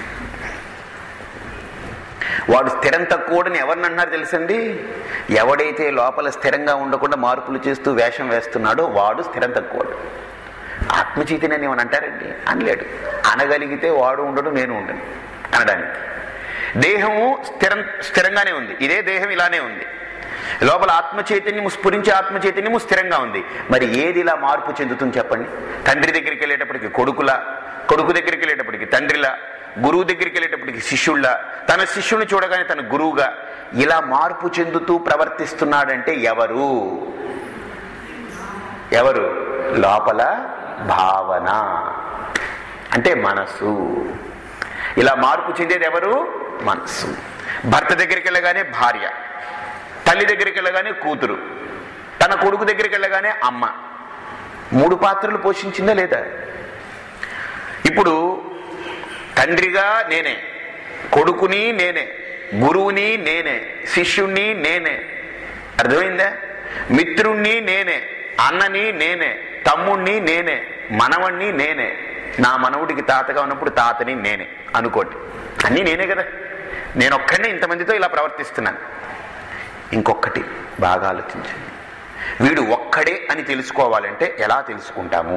వాడు స్థిరం తక్కువడని ఎవరిని అన్నారు తెలుసండి? ఎవడైతే లోపల స్థిరంగా ఉండకుండా మార్పులు చేస్తూ వేషం వేస్తున్నాడో వాడు స్థిరం తక్కువడు. ఆత్మచైతన్యాన్ని ఏమని అంటారండి? అనలేడు. అనగలిగితే వాడు ఉండడు, నేను ఉండను అనడానికి. దేహము స్థిరం స్థిరంగానే ఉంది, ఇదే దేహం ఇలానే ఉంది. లోపల ఆత్మచైతన్యము స్ఫురించి ఆత్మచైతన్యము స్థిరంగా ఉంది. మరి ఏది ఇలా మార్పు చెందుతుంది చెప్పండి? తండ్రి దగ్గరికి వెళ్ళేటప్పటికి కొడుకులా, కొడుకు దగ్గరికి వెళ్ళేటప్పటికి తండ్రిలా, గురువు దగ్గరికి వెళ్ళేటప్పటికి శిష్యుల్లా, తన శిష్యుని చూడగానే తన గురువుగా ఇలా మార్పు చెందుతూ ప్రవర్తిస్తున్నాడంటే ఎవరు? ఎవరు? లోపల భావన అంటే మనసు. ఇలా మార్పు చెందేది ఎవరు? మనసు. భర్త దగ్గరికి వెళ్ళగానే భార్య, తల్లి దగ్గరికి వెళ్ళగానే కూతురు, తన కొడుకు దగ్గరికి వెళ్ళగానే అమ్మ. మూడు పాత్రలు పోషించిందా లేదా? ఇప్పుడు తండ్రిగా నేనే, కొడుకుని నేనే, గురువుని నేనే, శిష్యుణ్ణి నేనే. అర్థమైందా? మిత్రుణ్ణి నేనే, అన్నని నేనే, తమ్ముణ్ణి నేనే, మనవణ్ణి నేనే. నా మనవుడికి తాతగా ఉన్నప్పుడు తాతని నేనే అనుకోండి. అన్నీ నేనే కదా. నేను ఒక్కడినే ఇంతమందితో ఇలా ప్రవర్తిస్తున్నాను. ఇంకొకటి బాగా ఆలోచించండి. వీడు ఒక్కడే అని తెలుసుకోవాలంటే ఎలా తెలుసుకుంటాము?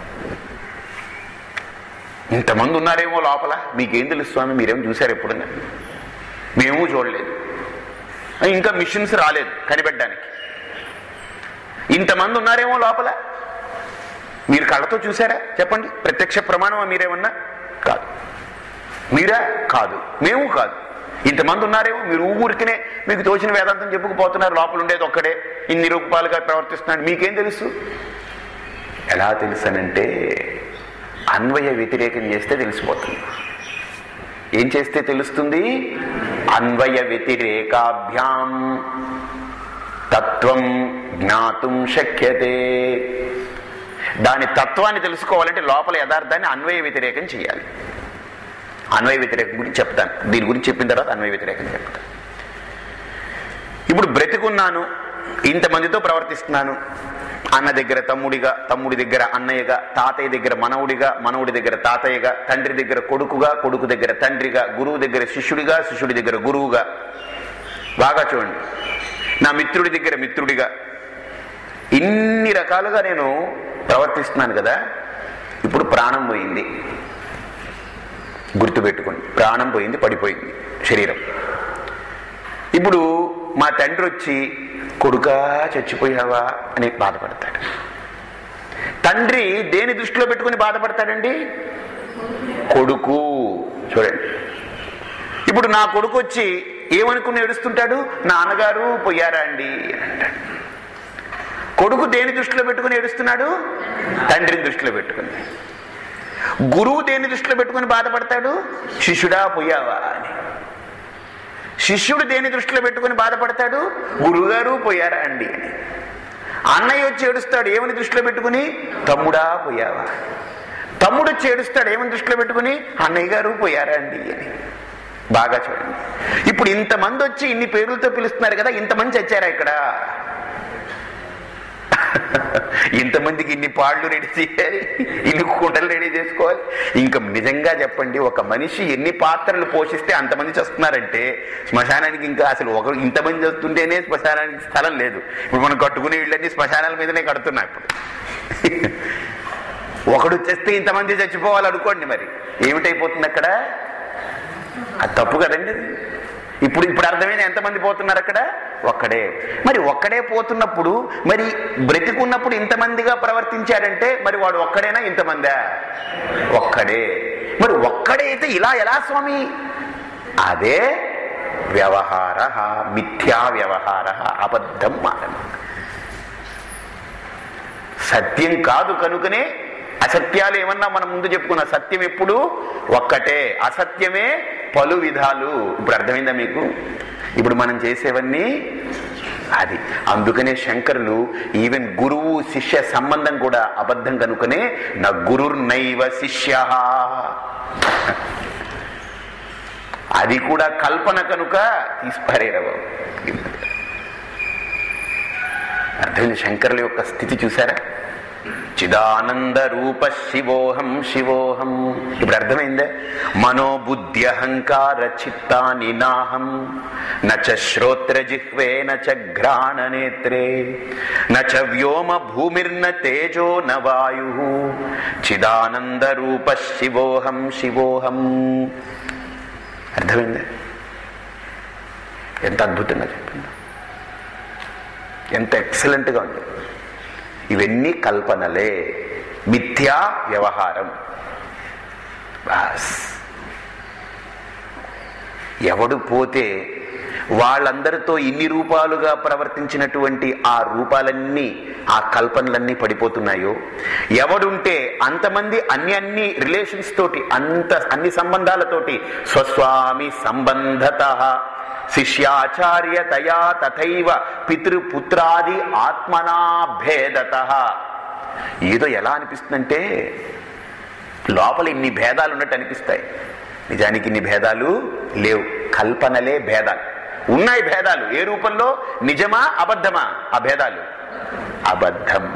ఇంతమంది ఉన్నారేమో లోపల, మీకేం తెలుసు స్వామి, మీరేమో చూశారు ఎప్పుడన్నా? మేము చూడలేదు, ఇంకా మిషన్స్ రాలేదు కనిపెట్టడానికి. ఇంతమంది ఉన్నారేమో లోపల, మీరు కళ్ళతో చూసారా చెప్పండి? ప్రత్యక్ష ప్రమాణమా మీరేమన్నా? కాదు. మీరా? కాదు. మేము కాదు. ఇంతమంది ఉన్నారేమో, మీరు ఊరికనే మీకు తోచిన వేదాంతం చెప్పుకుపోతున్నారు, లోపల ఉండేది ఒక్కడే, ఇన్ని రూపాయలుగా ప్రవర్తిస్తున్నాడు. మీకేం తెలుసు? ఎలా తెలుసనంటే అన్వయ వ్యతిరేకం చేస్తే తెలిసిపోతుంది. ఏం చేస్తే తెలుస్తుంది? అన్వయ వ్యతిరేకాభ్యాం తత్వం జ్ఞాతుం శక్యతే. దాని తత్వాన్ని తెలుసుకోవాలంటే లోపల యథార్థాన్ని అన్వయ వ్యతిరేకం చేయాలి. అన్వయ వ్యతిరేకం గురించి చెప్తాను. దీని గురించి చెప్పిన తర్వాత అన్వయ వ్యతిరేకం చెప్తాను. ఇప్పుడు బ్రతికున్నాను, ఇంతమందితో ప్రవర్తిస్తున్నాను. అన్న దగ్గర తమ్ముడిగా, తమ్ముడి దగ్గర అన్నయ్యగా, తాతయ్య దగ్గర మనవుడిగా, మనవుడి దగ్గర తాతయ్యగా, తండ్రి దగ్గర కొడుకుగా, కొడుకు దగ్గర తండ్రిగా, గురువు దగ్గర శిష్యుడిగా, శిష్యుడి దగ్గర గురువుగా. బాగా చూడండి, నా మిత్రుడి దగ్గర మిత్రుడిగా, ఇన్ని రకాలుగా నేను ప్రవర్తిస్తున్నాను కదా. ఇప్పుడు ప్రాణం పోయింది, గుర్తుపెట్టుకోండి. ప్రాణం పోయింది, పడిపోయింది శరీరం. ఇప్పుడు మా తండ్రి వచ్చి కొడుకా చచ్చిపోయావా అని బాధపడతాడు. తండ్రి దేని దృష్టిలో పెట్టుకుని బాధపడతాడండి? కొడుకు. చూడండి, ఇప్పుడు నా కొడుకు వచ్చి ఏమనుకుని ఏడుస్తుంటాడు? నాన్నగారు పోయారా అండి అని అంటాడు. కొడుకు దేని దృష్టిలో పెట్టుకుని ఏడుస్తున్నాడు? తండ్రిని దృష్టిలో పెట్టుకుని. గురువు దేని దృష్టిలో పెట్టుకుని బాధపడతాడు? శిష్యుడా పోయావా అని. శిష్యుడు దేని దృష్టిలో పెట్టుకుని బాధపడతాడు? గురువుగారు పోయారా అండి అని. అన్నయ్య వచ్చి ఏడుస్తాడు ఏమని దృష్టిలో పెట్టుకుని? తమ్ముడా పోయావా. తమ్ముడు వచ్చి ఏడుస్తాడు ఏమని దృష్టిలో పెట్టుకుని? అన్నయ్య గారు పోయారా అండి అని. బాగా చూడండి, ఇప్పుడు ఇంతమంది వచ్చి ఇన్ని పేర్లతో పిలుస్తున్నారు కదా, ఇంతమంది చచ్చారా ఇక్కడ? ఇంతమందికి ఇన్ని పాళ్ళు రెడీ చేయాలి, ఇన్ని కుండలు రెడీ చేసుకోవాలి. ఇంకా నిజంగా చెప్పండి, ఒక మనిషి ఎన్ని పాత్రలు పోషిస్తే అంతమంది చేస్తున్నారంటే శ్మశానానికి ఇంకా అసలు ఒక ఇంతమంది చేస్తుంటేనే శ్మశానానికి స్థలం లేదు. ఇప్పుడు మనం కట్టుకునే ఇళ్ళన్నీ శ్మశానాల మీదనే కడుతున్నాం. ఇప్పుడు ఒకడు చేస్తే ఇంతమంది చచ్చిపోవాలనుకోండి, మరి ఏమిటైపోతుంది అక్కడ? అది తప్పు కదండి. ఇప్పుడు ఇప్పుడు అర్థమైంది ఎంతమంది పోతున్నారు అక్కడ? ఒక్కడే. మరి ఒక్కడే పోతున్నప్పుడు మరి బ్రతికున్నప్పుడు ఇంతమందిగా ప్రవర్తించాడంటే మరి వాడు ఒక్కడేనా ఇంతమందా? ఒక్కడే. మరి ఒక్కడే అయితే ఇలా ఎలా స్వామి? అదే వ్యవహార, మిథ్యా వ్యవహార, అబద్ధం మాటలు. సత్యం కాదు కనుకనే అసత్యాలు ఏమన్నా మనం ముందు చెప్పుకున్న సత్యం ఎప్పుడు ఒక్కటే, అసత్యమే పలు విధాలు. ఇప్పుడు అర్థమైందా మీకు? ఇప్పుడు మనం చేసేవన్నీ అది. అందుకనే శంకరులు ఈవెన్ గురువు శిష్య సంబంధం కూడా అబద్ధం కనుకనే నా గురుర్నైవ శిష్య, అది కూడా కల్పన కనుక తీసిపారేరవ. అర్థమైంది శంకరుల యొక్క స్థితి చూసారా? చిదానంద రూప శివోహం శివోహం. ఇప్పుడు అర్థమైందే? మనోబుద్ధి అహంకార చిత్తాని నాహం నచ శ్రోత్ర జిహ్వే నచ ఘ్రాణ నేత్రే నచ వ్యోమ భూమిర్న తేజో న వాయు చిదానంద రూప శివోహం శివోహం. అర్థమైందే? ఎంత అద్భుతంగా చెప్పింది, ఎంత ఎక్సలెంట్గా ఉంది. ఇవన్నీ కల్పనలే, మిథ్యా వ్యవహారం. బాస్ ఎవడు పోతే వాళ్ళందరితో ఇన్ని రూపాలుగా ప్రవర్తించినటువంటి ఆ రూపాలన్నీ, ఆ కల్పనలన్నీ పడిపోతున్నాయో, ఎవడుంటే అంతమంది అన్ని అన్ని రిలేషన్స్ తోటి, అంత అన్ని సంబంధాలతోటి స్వస్వామి సంబంధత శిష్యాచార్యతయా తథైవ పితృపుత్రాది ఆత్మనా భేదత. ఏదో ఎలా అనిపిస్తుందంటే లోపల ఇన్ని భేదాలు ఉన్నట్టు అనిపిస్తాయి. నిజానికి ఇన్ని భేదాలు లేవు, కల్పనలే భేదాలు. ఉన్నాయి భేదాలు, ఏ రూపంలో? నిజమా అబద్ధమా? ఆ భేదాలు అబద్ధం.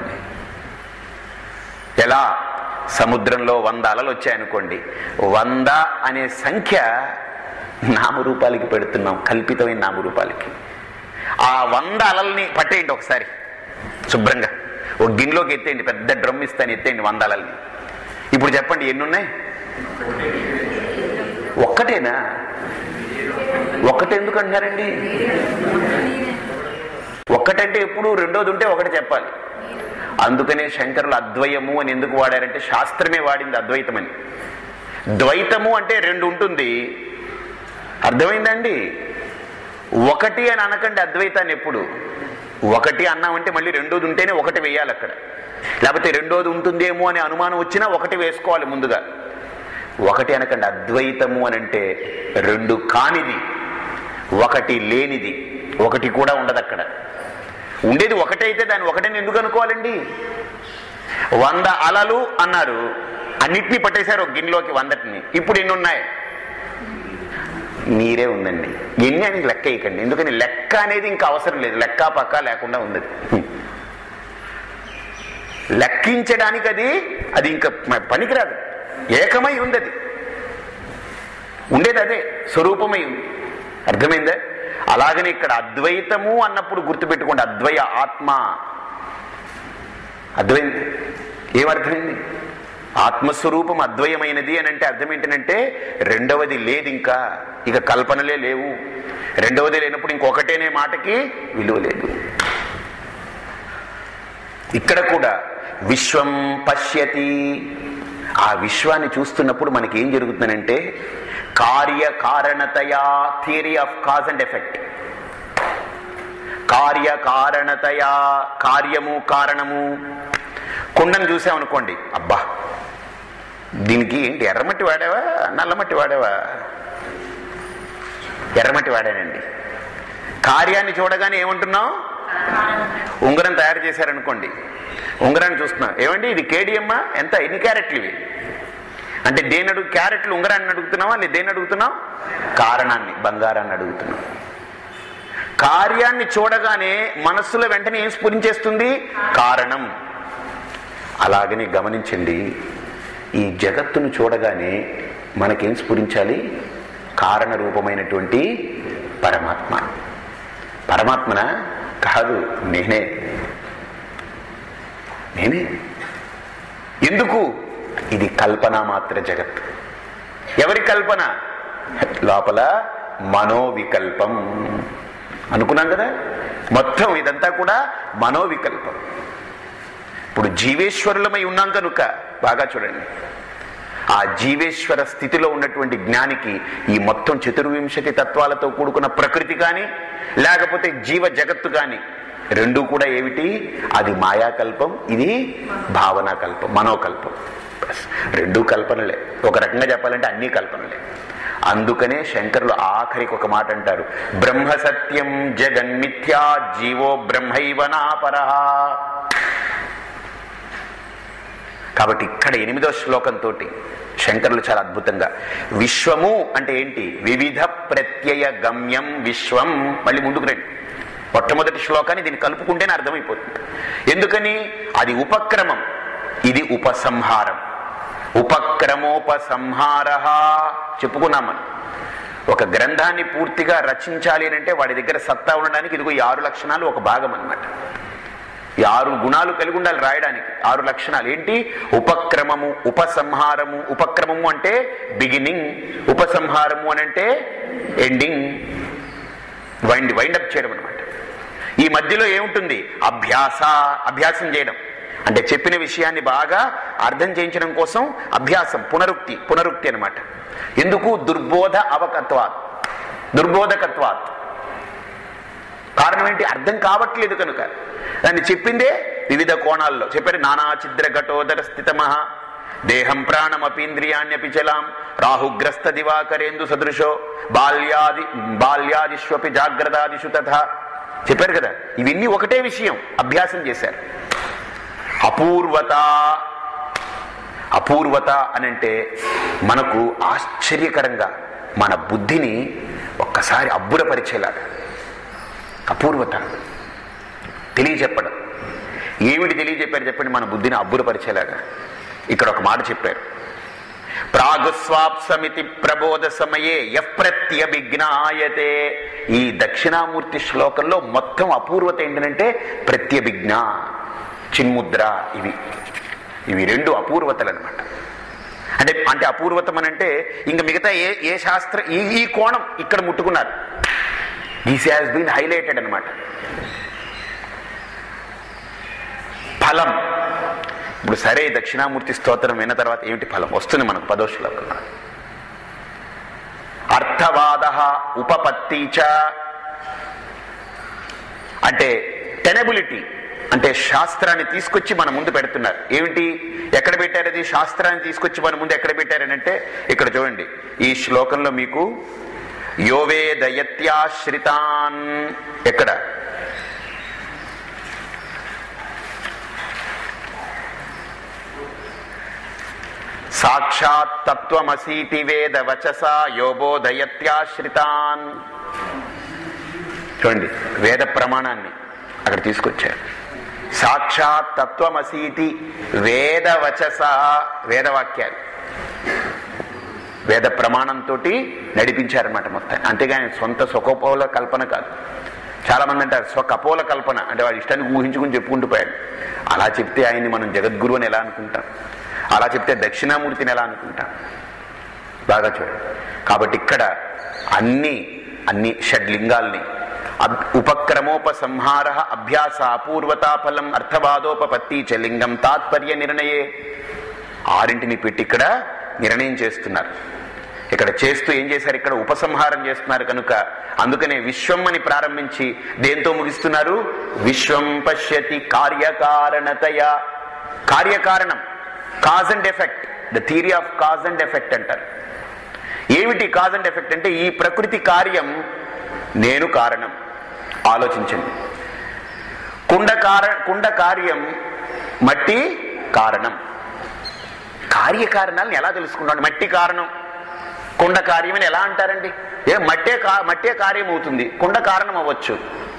ఎలా? సముద్రంలో వంద అలలు వచ్చాయనుకోండి, వంద అనే సంఖ్య నామరూపాలకి పెడుతున్నాం, కల్పితమైన నామరూపాలకి. ఆ వంద అలల్ని పట్టేయండి ఒకసారి శుభ్రంగా, ఒక గిన్నెలోకి ఎత్తేయండి, పెద్ద డ్రమ్ ఇస్తాను, ఎత్తేయండి వంద అలల్ని. ఇప్పుడు చెప్పండి ఎన్ని ఉన్నాయి? ఒక్కటేనా? ఒక్కటే ఎందుకు అంటున్నారండి? ఒక్కటంటే ఎప్పుడు రెండోది ఉంటే ఒకటి చెప్పాలి. అందుకనే శంకరులు అద్వయము అని ఎందుకు వాడారంటే శాస్త్రమే వాడింది అద్వైతమని. ద్వైతము అంటే రెండు ఉంటుంది, అర్థమైందండి? ఒకటి అని అనకండి అద్వైతాన్ని. ఎప్పుడు ఒకటి అన్నామంటే మళ్ళీ రెండోది ఉంటేనే ఒకటి వేయాలి అక్కడ, లేకపోతే రెండోది ఉంటుందేమో అనే అనుమానం వచ్చినా ఒకటి వేసుకోవాలి ముందుగా. ఒకటి అనకండి. అద్వైతము అని అంటే రెండు కానిది, ఒకటి లేనిది, ఒకటి కూడా ఉండదు అక్కడ. ఉండేది ఒకటే అయితే దాన్ని ఒకటని ఎందుకు అనుకోవాలండి? వంద అలలు అన్నారు, అన్నిటినీ పట్టేశారు ఒక గిన్నెలోకి, వందటిని. ఇప్పుడు ఎన్ని ఉన్నాయి? నీరే ఉందండి. ఎన్ని అని లెక్క ఇవ్వకండి, ఎందుకని లెక్క అనేది ఇంకా అవసరం లేదు, లెక్క పక్క లేకుండా ఉంది. లెక్కించడానికి అది అది ఇంకా పనికిరాదు, ఏకమై ఉంది, అది ఉండేది అదే, స్వరూపమై ఉంది. అర్థమైందా? అలాగనే ఇక్కడ అద్వైతము అన్నప్పుడు గుర్తుపెట్టుకోండి, అద్వయ ఆత్మ. అర్థమైంది? ఏమర్థమైంది? ఆత్మస్వరూపం అద్వయమైనది అని అంటే అర్థం ఏంటంటే రెండవది లేదు, ఇంకా ఇక కల్పనలే లేవు. రెండవది లేనప్పుడు ఇంకొకటేనే మాటకి విలువ లేదు. ఇక్కడ కూడా విశ్వం పశ్యతి, ఆ విశ్వాన్ని చూస్తున్నప్పుడు మనకి ఏం జరుగుతుందంటే కార్యకారణతయా, theory of cause and effect. కార్యకారణతయా, కార్యము కారణము. కుండను చూసామనుకోండి, అబ్బా దీనికి ఏంటి ఎర్రమట్టి వాడావా నల్లమట్టి వాడావా? ఎర్రమట్టి వాడానండి. కార్యాన్ని చూడగానే ఏమంటున్నాం? ఉంగరం తయారు చేశారనుకోండి, ఉంగరాన్ని చూస్తున్నాం, ఏమండి ఇది కేడియమ్మా, ఎంత ఎన్ని క్యారెట్లు ఇవి అంటే దేని అడుగు క్యారెట్లు ఉంగరాన్ని అడుగుతున్నావా లేదా దేన్ని అడుగుతున్నాం? కారణాన్ని, బంగారాన్ని అడుగుతున్నాం. కార్యాన్ని చూడగానే మనస్సులో వెంటనే ఏం స్ఫురించేస్తుంది? కారణం. అలాగని గమనించండి, ఈ జగత్తును చూడగానే మనకేం స్ఫురించాలి? కారణ రూపమైనటువంటి పరమాత్మ. పరమాత్మన కాదు, నేనే నేనే ఎందుకు? ఇది కల్పన మాత్ర జగత్. ఎవరి కల్పన? లోపల మనోవికల్పం అనుకున్నాం కదా. మొత్తం ఇదంతా కూడా మనోవికల్పం. ఇప్పుడు జీవేశ్వరులమై ఉన్నాం కనుక బాగా చూడండి, ఆ జీవేశ్వర స్థితిలో ఉన్నటువంటి జ్ఞానికి ఈ మొత్తం చతుర్వింశతి తత్వాలతో కూడుకున్న ప్రకృతి కానీ లేకపోతే జీవ జగత్తు కానీ రెండు కూడా ఏమిటి? అది మాయాకల్పం, ఇది భావనా కల్పం, మనోకల్పం. రెండు కల్పనలే. ఒక రకంగా చెప్పాలంటే అన్ని కల్పనలే. అందుకనే శంకరులు ఆఖరికి ఒక మాట అంటారు, బ్రహ్మ సత్యం జగన్మిథ్యా జీవో బ్రహ్మైవ నాపరః. కాబట్టి ఇక్కడ ఎనిమిదో శ్లోకంతో శంకరులు చాలా అద్భుతంగా, విశ్వము అంటే ఏంటి? వివిధ ప్రత్యయ గమ్యం విశ్వం. మళ్ళీ ముందుకు రండి, మొట్టమొదటి శ్లోకాన్ని దీన్ని కలుపుకుంటేనే అర్థమైపోతుంది. ఎందుకని? అది ఉపక్రమం, ఇది ఉపసంహారం. ఉపక్రమోపసంహార చెప్పుకున్నాం మనం. ఒక గ్రంథాన్ని పూర్తిగా రచించాలి అంటే వాడి దగ్గర సత్తా ఉండడానికి ఇదిగో ఈ ఆరు లక్షణాలు ఒక భాగం అన్నమాట. ఈ ఆరు గుణాలు కలిగి ఉండాలి రాయడానికి. ఆరు లక్షణాలు ఏంటి? ఉపక్రమము, ఉపసంహారము. ఉపక్రమము అంటే బిగినింగ్, ఉపసంహారము అని అంటే ఎండింగ్, వైండ్ వైండప్ చేయడం అనమాట. ఈ మధ్యలో ఏముంటుంది? అభ్యాస, అభ్యాసం చేయడం అంటే చెప్పిన విషయాన్ని బాగా అర్థం చేయించడం కోసం అభ్యాసం, పునరుక్తి, పునరుక్తి అనమాట. ఎందుకు? దుర్బోధ అవకత్వాత్, దుర్బోధకత్వాత్. కారణం ఏంటి? అర్థం కావట్లేదు కనుక. దాన్ని చెప్పిందే వివిధ కోణాల్లో చెప్పారు. నానా ఛిద్ర ఘటోదర స్థితమః దేహం ప్రాణమపీంద్రియాణ్యపి చలాం రాహుగ్రస్త దివాకరేందు సదృశో బాల్యాది బాల్యాదిష్వపి జాగ్రత్తాదిషు తథా చెప్పారు కదా. ఇవన్నీ ఒకటే విషయం, అభ్యాసం చేశారు. అపూర్వత, అపూర్వత అనంటే మనకు ఆశ్చర్యకరంగా మన బుద్ధిని ఒక్కసారి అబ్బురపరిచేలాగా అపూర్వత తెలియజెప్పడం. ఏమిటి తెలియజెప్పారు చెప్పండి? మన బుద్ధిని అబ్బురపరిచేలాగా. ఇక్కడ ఒక మాట చెప్పారు, ప్రాగుస్వాప్సమితి ప్రబోధ సమయే యప్రత్యభిజ్ఞాయతే. ఈ దక్షిణామూర్తి శ్లోకంలో మొత్తం అపూర్వత ఏంటంటే ప్రత్యభిజ్ఞ, చిన్ముద్ర, ఇవి ఇవి రెండు అపూర్వతలు అనమాట. అంటే అంటే అపూర్వతం అని అంటే ఇంకా మిగతా ఏ ఏ శాస్త్ర ఈ ఈ కోణం ఇక్కడ ముట్టుకున్నారు. దిస్ హ్యాస్ బీన్ హైలైటెడ్ అనమాట. ఫలం. ఇప్పుడు సరే, దక్షిణామూర్తి స్తోత్రం విన్న తర్వాత ఏమిటి ఫలం వస్తుంది మనకు? పదో శ్లోకంలో అర్థవాద ఉపపత్తి చ అంటే టెనబిలిటీ, అంటే శాస్త్రాన్ని తీసుకొచ్చి మన ముందు పెడుతున్నారు. ఏమిటి? ఎక్కడ పెట్టారు అది? శాస్త్రాన్ని తీసుకొచ్చి మన ముందు ఎక్కడ పెట్టారనంటే ఇక్కడ చూడండి, ఈ శ్లోకంలో మీకు యోవే దయత్యాశ్రితాన్, ఎక్కడ? సాక్షాత్ తత్వమసీతి వేద వచసా యోబోధయత్యాశ్రితాన్. చూడండి, వేద ప్రమాణాన్ని అక్కడ తీసుకొచ్చారు. సాక్షాత్ తత్వమసీతి వేద వచస, వేదవాక్యాలు వేద ప్రమాణంతో నడిపించారన్నమాట మొత్తం. అంతేగాని సొంత స్వకపోల కల్పన కాదు. చాలా మంది అంటారు స్వకపోల కల్పన అంటే వాడి ఇష్టాన్ని ఊహించుకుని చెప్పుకుంటూ పోయాడు. అలా చెప్తే ఆయన్ని మనం జగద్గురు అని ఎలా అనుకుంటాం? అలా చెప్తే దక్షిణామూర్తిని ఎలా అనుకుంటాం? బాగా చూడండి. కాబట్టి ఇక్కడ అన్ని అన్ని షడ్లింగాల్ని ఉపక్రమోపసంహార అభ్యాస అపూర్వతాఫలం అర్థవాదోపపత్తి చ లింగం తాత్పర్య నిర్ణయే, ఆరింటిని పెట్టి ఇక్కడ నిర్ణయం చేస్తున్నారు. ఇక్కడ చేస్తూ ఏం చేశారు? ఇక్కడ ఉపసంహారం చేస్తున్నారు కనుక అందుకనే విశ్వం అని ప్రారంభించి దేంతో ముగిస్తున్నారు? విశ్వం పశ్యతి కార్యకారణతయ. కార్యకారణం, cause and effect, the theory of cause and effect అంటారు. ఏమిటి కాజ్ అండ్ ఎఫెక్ట్ అంటే ఈ ప్రకృతి కార్యం నేను కారణం. ఆలోచించండి. కుండ కార కుండ కార్యం, మట్టి కారణం. కార్యకారణాలను ఎలా తెలుసుకున్నాడు? మట్టి కారణం, కుండ కార్యం అని ఎలా అంటారండి? ఏ మట్టే కా మట్టే కార్యం అవుతుంది, కుండ కారణం అవ్వచ్చు.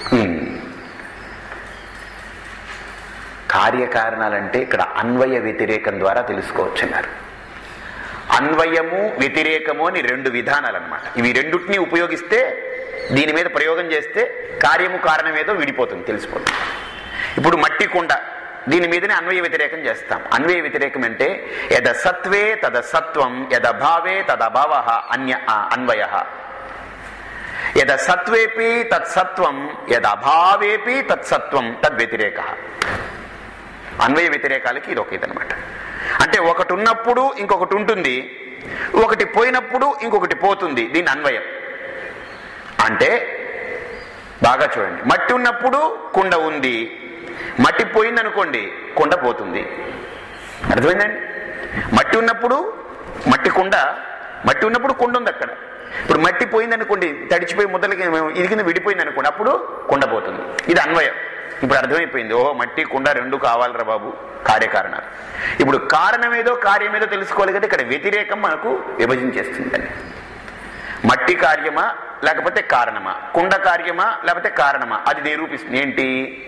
కార్యకారణాలంటే ఇక్కడ అన్వయ వ్యతిరేకం ద్వారా తెలుసుకోవచ్చు అన్నారు. అన్వయము వ్యతిరేకము అని రెండు విధానాలు అన్నమాట. ఇవి రెండుటిని ఉపయోగిస్తే, దీని మీద ప్రయోగం చేస్తే కార్యము కారణం ఏదో విడిపోతుంది, తెలిసిపోతుంది. ఇప్పుడు మట్టి కుండ, దీని మీదనే అన్వయ వ్యతిరేకం చేస్తాం. అన్వయ వ్యతిరేకం అంటే యద సత్వే తద సత్వం, యద భావే తదభావ అన్య అన్వయ. యద సత్వేపి తత్సత్వం, యద అభావేపి తత్సత్వం తద్వ్యతిరేక. అన్వయ వ్యతిరేకాలకి ఇది ఒక ఇదనమాట. అంటే ఒకటి ఉన్నప్పుడు ఇంకొకటి ఉంటుంది, ఒకటి పోయినప్పుడు ఇంకొకటి పోతుంది. దీని అన్వయం అంటే బాగా చూడండి. మట్టి ఉన్నప్పుడు కుండ ఉంది, మట్టి పోయింది అనుకోండి కుండ పోతుంది. అర్థమైందండి? మట్టి ఉన్నప్పుడు మట్టి కుండ, మట్టి ఉన్నప్పుడు కుండ ఉంది అక్కడ. ఇప్పుడు మట్టి పోయింది అనుకోండి, తడిచిపోయి ముద్దలకి ఇది కింద విడిపోయింది అనుకోండి, అప్పుడు కుండ పోతుంది. ఇది అన్వయం. ఇప్పుడు అర్థమైపోయింది, ఓహో మట్టి కుండ రెండు కావాలరా బాబు, కార్యకారణాలు. ఇప్పుడు కారణం ఏదో కార్యం ఏదో తెలుసుకోవాలి కదా. ఇక్కడ వ్యతిరేకం మనకు విభజించేస్తుందండి. మట్టి కార్యమా లేకపోతే కారణమా, కుండ కార్యమా లేకపోతే కారణమా, అది నిరూపిస్తుంది. ఏంటి?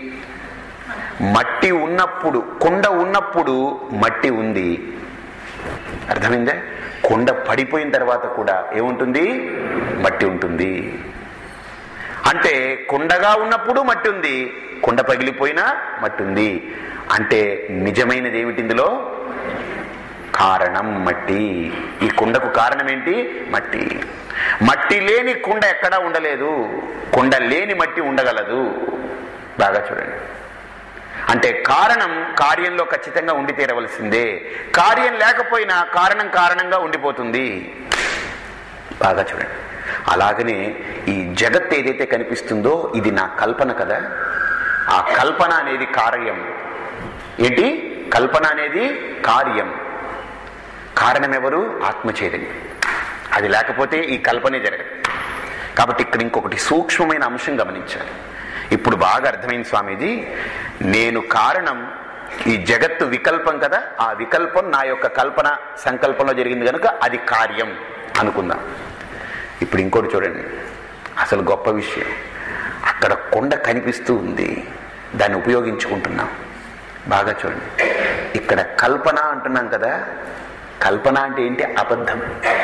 మట్టి ఉన్నప్పుడు, కుండ ఉన్నప్పుడు మట్టి ఉంది. అర్థమైందా? కుండ పడిపోయిన తర్వాత కూడా ఏముంటుంది? మట్టి ఉంటుంది. అంటే కుండగా ఉన్నప్పుడు మట్టి ఉంది, కుండ పగిలిపోయినా మట్టి ఉంది. అంటే నిజమైనది ఏమిటి? ఇందులో కారణం మట్టి. ఈ కుండకు కారణం ఏంటి? మట్టి. మట్టి లేని కుండ ఎక్కడా ఉండలేదు, కుండ లేని మట్టి ఉండగలదు. బాగా చూడండి. అంటే కారణం కార్యంలో ఖచ్చితంగా ఉండి తీరవలసిందే. కార్యం లేకపోయినా కారణం కారణంగా ఉండిపోతుంది. బాగా చూడండి. అలాగనే ఈ జగత్ ఏదైతే కనిపిస్తుందో ఇది నా కల్పన కదా. ఆ కల్పన అనేది కార్యం. ఏంటి? కల్పన అనేది కార్యం. కారణం ఎవరు? ఆత్మచైతన్యం. అది లేకపోతే ఈ కల్పనే జరగదు. కాబట్టి ఇక్కడ ఇంకొకటి సూక్ష్మమైన అంశం గమనించాలి. ఇప్పుడు బాగా అర్థమైంది స్వామీజీ. నేను కారణం, ఈ జగత్తు వికల్పం కదా, ఆ వికల్పం నా యొక్క కల్పన సంకల్పంలో జరిగింది కనుక అది కార్యం అనుకుందాం. ఇప్పుడు ఇంకోటి చూడండి, అసలు గొప్ప విషయం. అక్కడ కొండ కనిపిస్తూ ఉంది, దాన్ని ఉపయోగించుకుంటున్నాం. బాగా చూడండి. ఇక్కడ కల్పన అంటున్నాం కదా. కల్పన అంటే ఏంటి? అబద్ధం,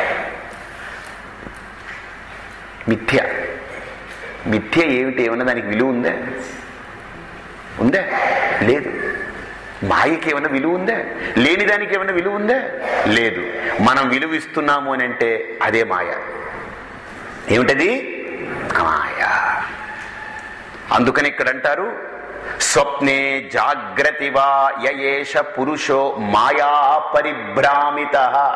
మిథ్య. మిథ్య ఏమిటి? ఏమన్నా దానికి విలువ ఉందా? ఉందా? లేదు. మాయకి ఏమైనా విలువ ఉందా? లేని దానికి ఏమైనా విలువ ఉందా? లేదు. మనం విలువ ఇస్తున్నాము అని అంటే అదే మాయ. ఏమిటది? మాయ. అందుకని ఇక్కడ అంటారు, స్వప్నే జాగ్రతివా యయేష పురుషో మాయా పరిభ్రామిత.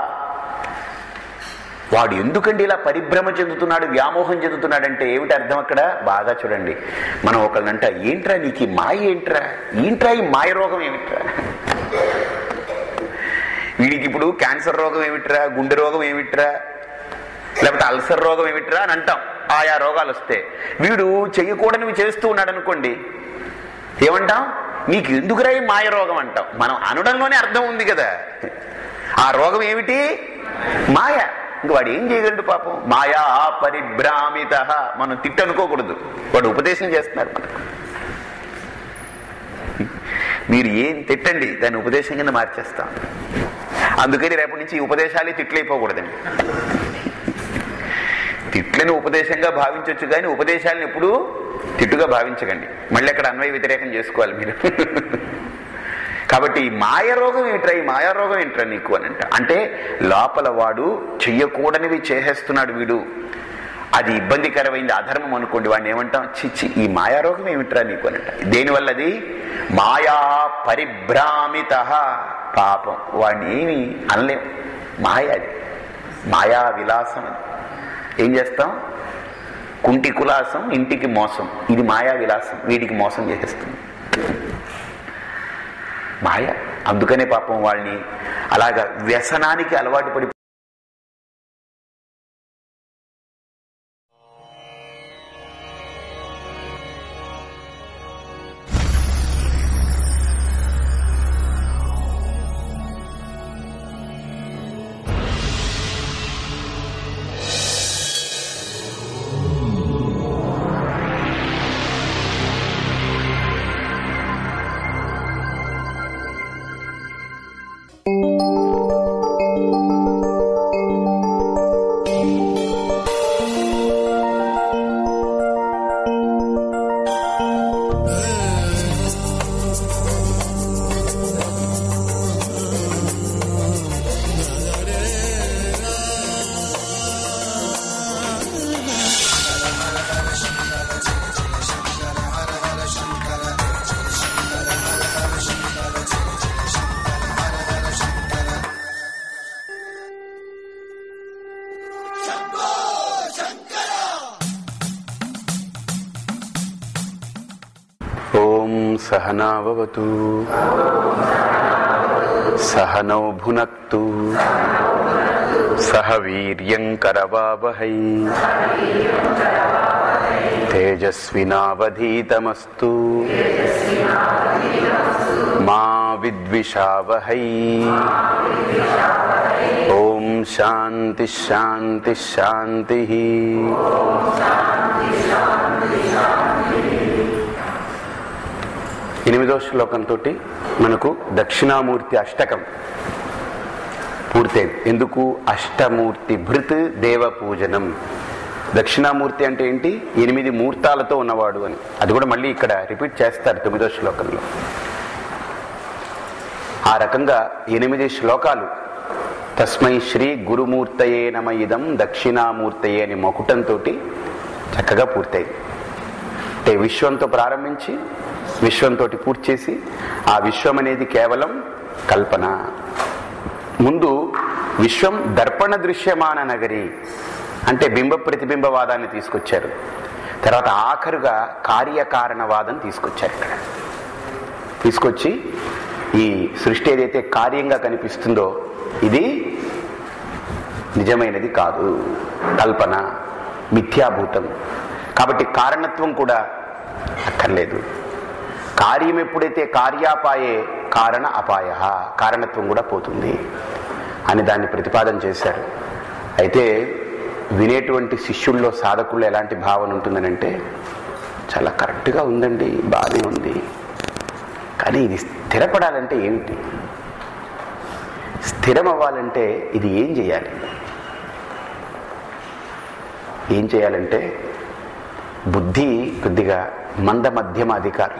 వాడు ఎందుకండి ఇలా పరిభ్రమ చెందుతున్నాడు, వ్యామోహం చెందుతున్నాడంటే ఏమిటి అర్థం అక్కడ? బాగా చూడండి. మనం ఒకళ్ళనంట, ఏంట్రా నీకు ఈ మాయ ఏంట్రా, ఏంట్రా ఈ మాయ రోగం ఏమిట్రా, వీడికి ఇప్పుడు క్యాన్సర్ రోగం ఏమిట్రా, గుండె రోగం ఏమిట్రా, లేకపోతే అల్సర్ రోగం ఏమిట్రా అని అంటాం. ఆయా రోగాలు వస్తే వీడు చెయ్యకూడనివి చేస్తూ ఉన్నాడు అనుకోండి, ఏమంటాం? నీకు ఎందుకురా ఈ మాయ రోగం అంటాం. మనం అనడంలోనే అర్థం ఉంది కదా. ఆ రోగం ఏమిటి? మాయ. ఇంక వాడు ఏం చేయగలడు పాపం? మాయా పరిభ్రామిత. మనం తిట్టనుకోకూడదు, వాడు ఉపదేశం చేస్తున్నారు మనకు. మీరు ఏం తిట్టండి, దాన్ని ఉపదేశం కింద మార్చేస్తాం. అందుకని రేపటి నుంచి ఈ ఉపదేశాలే తిట్లైపోకూడదండి. తిట్లను ఉపదేశంగా భావించవచ్చు కానీ ఉపదేశాలను ఎప్పుడూ తిట్టుగా భావించకండి. మళ్ళీ అక్కడ అన్వయ వ్యతిరేకం చేసుకోవాలి మీరు. కాబట్టి ఈ మాయ రోగం ఏంట్రా, ఈ మాయా రోగం ఏంట్రా నీకు అని అంట. అంటే లోపల వాడు చెయ్యకూడనివి చేసేస్తున్నాడు వీడు, అది ఇబ్బందికరమైంది, అధర్మం అనుకోండి. వాడిని ఏమంటాం? చిచ్చి ఈ మాయా రోగం ఏమిట్రా నీకు అని అంట. దేనివల్ల? అది మాయా పరిభ్రామిత. పాపం వాడిని ఏమి అనలేం, మాయ అది, మాయా విలాసం. అది ఏం చేస్తాం? కుంటి కులాసం, ఇంటికి మోసం. ఇది మాయా విలాసం, వీడికి మోసం చేసేస్తుంది మాయ. అందుకనే పాపం వాళ్ళని అలాగా వ్యసనానికి అలవాటు పడి ఓం సహనావవతు సహనౌ భునక్తు సహ వీర్యం కరవావహై తేజస్వినావధీతమస్తు మా విద్విషావహై. ఓం శాంతి శాంతి శాంతి. ఎనిమిదో శ్లోకంతో మనకు దక్షిణామూర్తి అష్టకం పూర్తయింది. ఎందుకు? అష్టమూర్తి భృత్ దేవ పూజనం. దక్షిణామూర్తి అంటే ఏంటి? ఎనిమిది మూర్తాలతో ఉన్నవాడు అని. అది కూడా మళ్ళీ ఇక్కడ రిపీట్ చేస్తారు తొమ్మిదో శ్లోకంలో. ఆ రకంగా ఎనిమిది శ్లోకాలు తస్మై శ్రీ గురుమూర్తయే నమ ఇదం దక్షిణామూర్తయే అని మకుటంతో చక్కగా పూర్తయింది. అంటే విశ్వంతో ప్రారంభించి విశ్వంతో పూర్తి చేసి, ఆ విశ్వం అనేది కేవలం కల్పన. ముందు విశ్వం దర్పణ దృశ్యమాన నగరి అంటే బింబ ప్రతిబింబవాదాన్ని తీసుకొచ్చారు. తర్వాత ఆఖరుగా కార్యకారణవాదం తీసుకొచ్చారు. ఇక్కడ తీసుకొచ్చి ఈ సృష్టి ఏదైతే కార్యంగా కనిపిస్తుందో ఇది నిజమైనది కాదు, కల్పన, మిథ్యాభూతం. కాబట్టి కారణత్వం కూడా అక్కర్లేదు. కార్యం ఎప్పుడైతే కార్యాపాయే కారణ అపాయ, కారణత్వం కూడా పోతుంది అని దాన్ని ప్రతిపాదన చేశారు. అయితే వినేటువంటి శిష్యుల్లో సాధకుల్లో ఎలాంటి భావన ఉంటుందనంటే, చాలా కరెక్ట్గా ఉందండి, బాగానే ఉంది, కానీ ఇది స్థిరపడాలంటే ఏమిటి? స్థిరం అవ్వాలంటే ఇది ఏం చేయాలి? ఏం చేయాలంటే బుద్ధి కొద్దిగా మంద మధ్యమ అధికారం.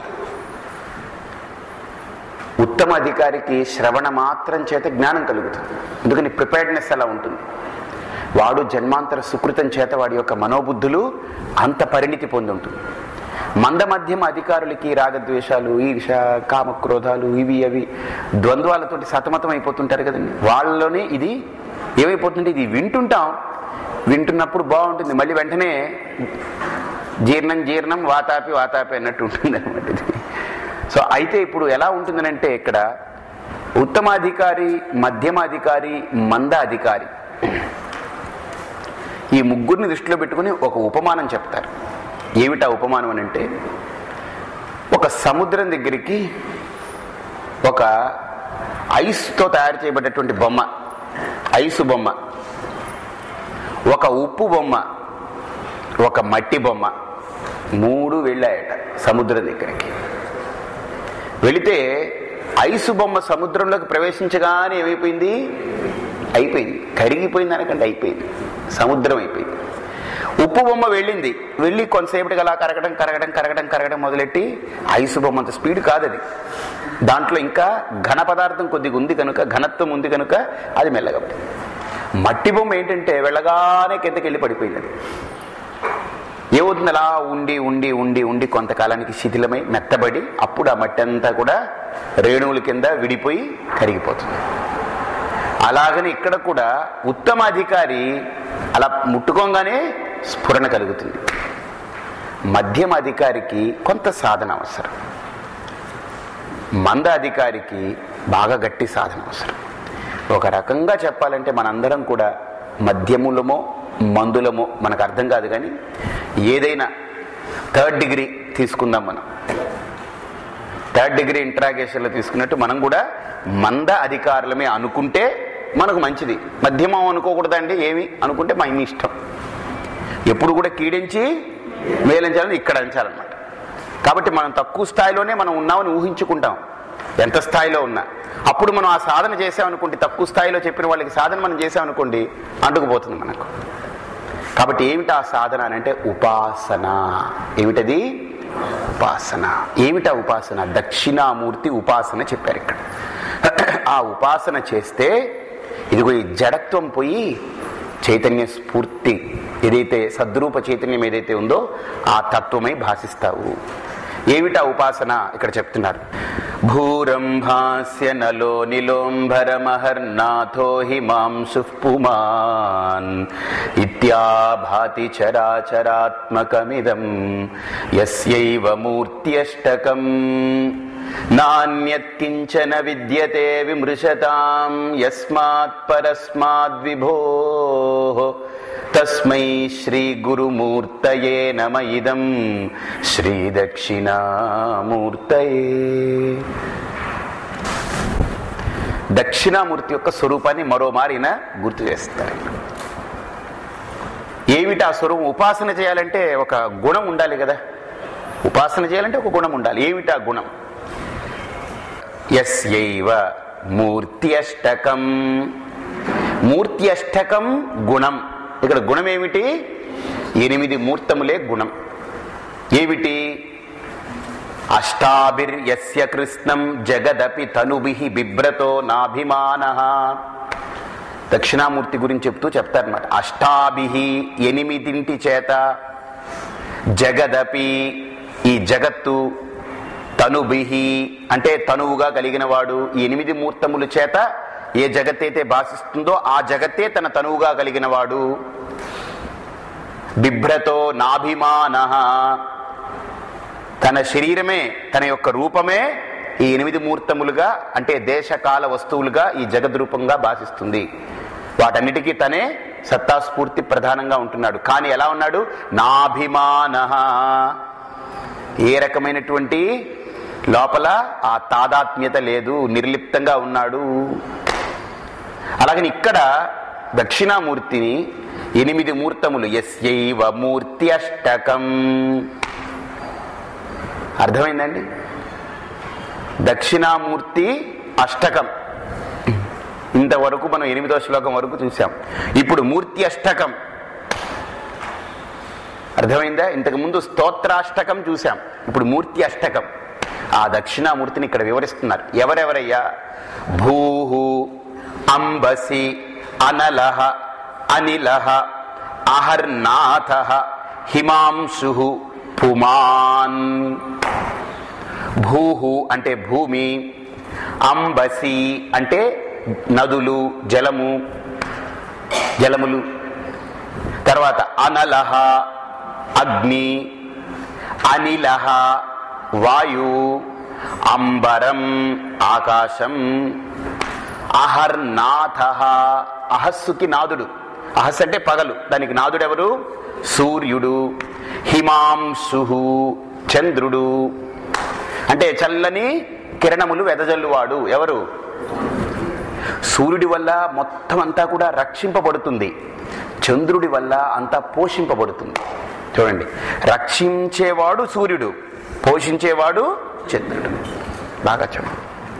ఉత్తమ అధికారికి శ్రవణ మాత్రం చేత జ్ఞానం కలుగుతుంది. ఎందుకని ప్రిపేర్డ్నెస్ అలా ఉంటుంది. వాడు జన్మాంతర సుకృతం చేత వాడి యొక్క మనోబుద్ధులు అంత పరిణితి పొంది ఉంటుంది. మంద మధ్యమ అధికారులకి రాగద్వేషాలు, ఈర్ష, కామక్రోధాలు, ఇవి అవి ద్వంద్వాలతోటి సతమతం అయిపోతుంటారు కదండి. వాళ్ళలోనే ఇది ఏమైపోతుంటే, ఇది వింటుంటాం, వింటున్నప్పుడు బాగుంటుంది, మళ్ళీ వెంటనే జీర్ణం జీర్ణం వాతాపి వాతాపి అన్నట్టు ఉంటుంది అనమాట ఇది. సో అయితే ఇప్పుడు ఎలా ఉంటుందనంటే, ఇక్కడ ఉత్తమాధికారి, మధ్యమాధికారి, మంద అధికారి, ఈ ముగ్గురిని దృష్టిలో పెట్టుకుని ఒక ఉపమానం చెప్తారు. ఏమిటా ఉపమానం అని అంటే, ఒక సముద్రం దగ్గరికి ఒక ఐస్తో తయారు చేయబడ్డటువంటి బొమ్మ, ఐసు బొమ్మ, ఒక ఉప్పు బొమ్మ, ఒక మట్టి బొమ్మ, మూడు వెళ్ళాయట సముద్రం దగ్గరికి. వెళితే ఐసు బొమ్మ సముద్రంలోకి ప్రవేశించగానే ఏమైపోయింది? అయిపోయింది, కరిగిపోయింది అనకంటే అయిపోయింది, సముద్రం అయిపోయింది. ఉప్పు బొమ్మ వెళ్ళింది, వెళ్ళి కొంతసేపటికి అలా కరగడం కరగడం కరగడం కరగడం మొదలెట్టి, ఐసు బొమ్మ అంత స్పీడ్ కాదు అది, దాంట్లో ఇంకా ఘన పదార్థం కొద్దిగా ఉంది కనుక, ఘనత్వం ఉంది కనుక అది మెల్లగా. మట్టి బొమ్మ ఏంటంటే వెళ్ళగానే కిందకి వెళ్ళి పడిపోయింది. అది ఏమవుతుంది? అలా ఉండి ఉండి ఉండి ఉండి కొంతకాలానికి శిథిలమై మెత్తబడి, అప్పుడు ఆ మట్టి అంతా కూడా రేణువుల కింద విడిపోయి కరిగిపోతుంది. అలాగని ఇక్కడ కూడా ఉత్తమాధికారి అలా ముట్టుకోగానే స్ఫురణ కలుగుతుంది. మధ్యమ అధికారికి కొంత సాధన అవసరం, మంద అధికారికి బాగా గట్టి సాధన అవసరం. ఒక రకంగా చెప్పాలంటే మనందరం కూడా మధ్యములమో మందులమో మనకు అర్థం కాదు, కానీ ఏదైనా థర్డ్ డిగ్రీ తీసుకుందాం. మనం థర్డ్ డిగ్రీ ఇంట్రాగేషన్లో తీసుకున్నట్టు మనం కూడా మంద అధికారులమే అనుకుంటే మనకు మంచిది. మధ్యమం అనుకోకూడదండి, ఏమి అనుకుంటే మా ఇన్ని ఇష్టం. ఎప్పుడు కూడా కీడించి మేలించాలని ఇక్కడ అంచాలన్నమాట. కాబట్టి మనం తక్కువ స్థాయిలోనే మనం ఉన్నామని ఊహించుకుంటాం, ఎంత స్థాయిలో ఉన్నా. అప్పుడు మనం ఆ సాధన చేసామనుకోండి, తక్కువ స్థాయిలో చెప్పిన వాళ్ళకి సాధన మనం చేసామనుకోండి, అంటుకుపోతుంది మనకు. కాబట్టి ఏమిటి ఆ సాధన అని అంటే ఉపాసన. ఏమిటది? ఉపాసన. ఏమిటా ఉపాసన? దక్షిణామూర్తి ఉపాసన చెప్పారు ఇక్కడ. ఆ ఉపాసన చేస్తే ఇదిగో ఈ జడత్వం పోయి చైతన్య స్ఫూర్తి, ఏదైతే సద్రూప చైతన్యం ఏదైతే ఉందో ఆ తత్వమై భాషిస్తావు. ఏమిటా ఉపాసన ఇక్కడ చెప్తున్నారు. భూరంభాస్య నలో నిలోంబరమహర్నాథో హిమాంశుః పుమాన్ ఇత్యాభాతి చరాచరాత్మకమిదం యస్యైవ మూర్త్యష్టకం నాన్యత్కించన విద్యతే విమృశతాం యస్మాత్ పరస్మాద్ విభోః తస్మై శ్రీ గురుమూర్తయే నమ ఇదం శ్రీ దక్షిణామూర్తయే. దక్షిణామూర్తి యొక్క స్వరూపాన్ని మరో మారిన గుర్తు చేస్తారు. ఏమిటి ఆ స్వరూపం? ఉపాసన చేయాలంటే ఒక గుణం ఉండాలి కదా. ఉపాసన చేయాలంటే ఒక గుణం ఉండాలి. ఏమిటి ఆ గుణం? యస్యైవ మూర్తి అష్టకం. మూర్తి అష్టకం గుణం. ఇక్కడ గుణం ఏమిటి? ఎనిమిది మూర్తములే గుణం. ఏమిటి? అష్టాభిర్ యస్య కృష్ణం జగదపి తనుభిః బిభ్రతో నాభిమానః. దక్షిణామూర్తి గురించి చెప్తూ చెప్తారన్నమాట. అష్టాభిః ఎనిమిదింటి చేత, జగదపి ఈ జగత్తు, తనుభిః అంటే తనువుగా కలిగిన వాడు. ఈ ఎనిమిది మూర్తముల చేత ఏ జగత్తైతే భాషిస్తుందో ఆ జగత్తే తన తనువుగా కలిగిన వాడు. బిభ్రతో నాభిమానః తన శరీరమే, తన యొక్క రూపమే ఈ ఎనిమిది మూర్తములుగా అంటే దేశకాల వస్తువులుగా ఈ జగద్రూపంగా భాషిస్తుంది. వాటన్నిటికీ తనే సత్తాస్ఫూర్తి ప్రధానంగా ఉంటున్నాడు. కానీ ఎలా ఉన్నాడు? నాభిమానః ఏ రకమైనటువంటి లోపల ఆ తాదాత్మ్యత లేదు, నిర్లిప్తంగా ఉన్నాడు. అలాగని ఇక్కడ దక్షిణామూర్తిని ఎనిమిది మూర్తములు యస్యైవ మూర్తి అష్టకం. అర్థమైందండి? దక్షిణామూర్తి అష్టకం. ఇంతవరకు మనం ఎనిమిదో శ్లోకం వరకు చూసాం. ఇప్పుడు మూర్తి అష్టకం అర్థమైందా? ఇంతకు ముందు స్తోత్రాష్టకం చూసాం, ఇప్పుడు మూర్తి అష్టకం. ఆ దక్షిణామూర్తిని ఇక్కడ వివరిస్తున్నారు. ఎవరెవరయ్యా? భూహు అంబసి అనలః అనిలః అహర్నాథః హిమాంశుః పుమాన్. భూహు అంటే భూమి, అంబసి అంటే నదులు, జలము, జలములు. తర్వాత అనలః అగ్ని, అనిలః వాయు, అంబరం ఆకాశం, అహర్నాథః అహస్సుకి నాదుడు. అహస్ అంటే పగలు, దానికి నాదుడు ఎవరు? సూర్యుడు. హిమాంశుః చంద్రుడు అంటే చల్లని కిరణములు వెదజల్లువాడు. ఎవరు? సూర్యుడి వల్ల మొత్తం అంతా కూడా రక్షింపబడుతుంది, చంద్రుడి వల్ల అంతా పోషింపబడుతుంది. చూడండి, రక్షించేవాడు సూర్యుడు, పోషించేవాడు చంద్రుడు. బాగా చూడండి.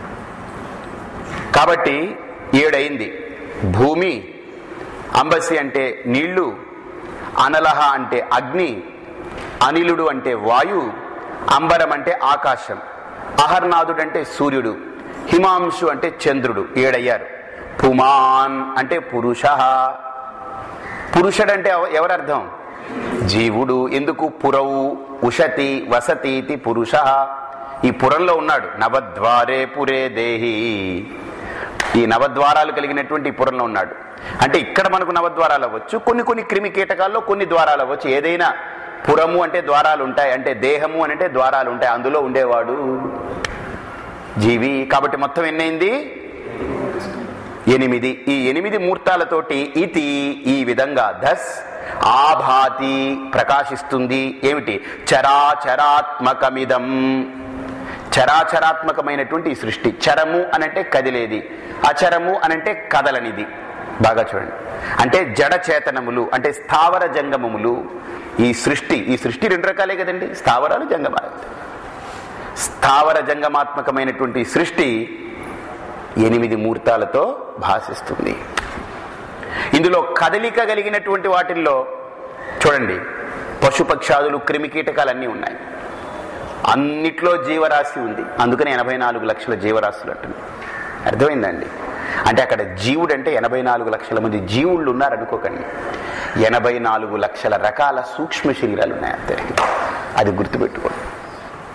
కాబట్టి ఏడైంది. భూమి, అంబసి అంటే నీళ్లు, అనలహ అంటే అగ్ని, అనిలుడు అంటే వాయు, అంబరం అంటే ఆకాశం, అహర్నాథుడు అంటే సూర్యుడు, హిమాంశు అంటే చంద్రుడు. ఏడయ్యారు. పుమాన్ అంటే పురుష. పురుషుడంటే ఎవరర్థం? జీవుడు. ఎందుకు? పురవు ఉషతి వసతీతి పురుష. ఈ పురంలో ఉన్నాడు. నవద్వారే పురే దేహి. ఈ నవద్వారాలు కలిగినటువంటి ఈ పురంలో ఉన్నాడు. అంటే ఇక్కడ మనకు నవద్వారాలు అవ్వచ్చు, కొన్ని కొన్ని క్రిమి కీటకాల్లో కొన్ని ద్వారాలు అవ్వచ్చు. ఏదైనా పురము అంటే ద్వారాలు ఉంటాయి, అంటే దేహము అని అంటే ద్వారాలు ఉంటాయి, అందులో ఉండేవాడు జీవి. కాబట్టి మొత్తం ఎన్నైంది? ఎనిమిది. ఈ ఎనిమిది మూర్తాలతోటి ఇతి ఈ విధంగా ధస్ ఆభాతి ప్రకాశిస్తుంది. ఏమిటి? చరాచరాత్మకమిదం. చరాచరాత్మకమైనటువంటి ఈ సృష్టి. చరము అనంటే కదిలేది, అచరము అనంటే కదలనిది. బాగా చూడండి. అంటే జడ చేతనములు అంటే స్థావర జంగమములు. ఈ సృష్టి ఈ సృష్టి రెండు రకాలే కదండి, స్థావరాలు, జంగమాలు. స్థావర జంగమాత్మకమైనటువంటి సృష్టి ఎనిమిది మూర్తాలతో భాషిస్తుంది. ఇందులో కదలిక కలిగినటువంటి వాటిల్లో చూడండి, పశుపక్షాదులు, క్రిమికీటకాలన్నీ ఉన్నాయి. అన్నిట్లో జీవరాశి ఉంది. అందుకని ఎనభై నాలుగు లక్షల జీవరాశులు అంటుంది. అర్థమైందండి? అంటే అక్కడ జీవుడు అంటే ఎనభై నాలుగు లక్షల మంది జీవుళ్ళు ఉన్నారు అనుకోకండి. ఎనభై నాలుగు లక్షల రకాల సూక్ష్మ శరీరాలు ఉన్నాయి అందరికీ. అది గుర్తుపెట్టుకోండి.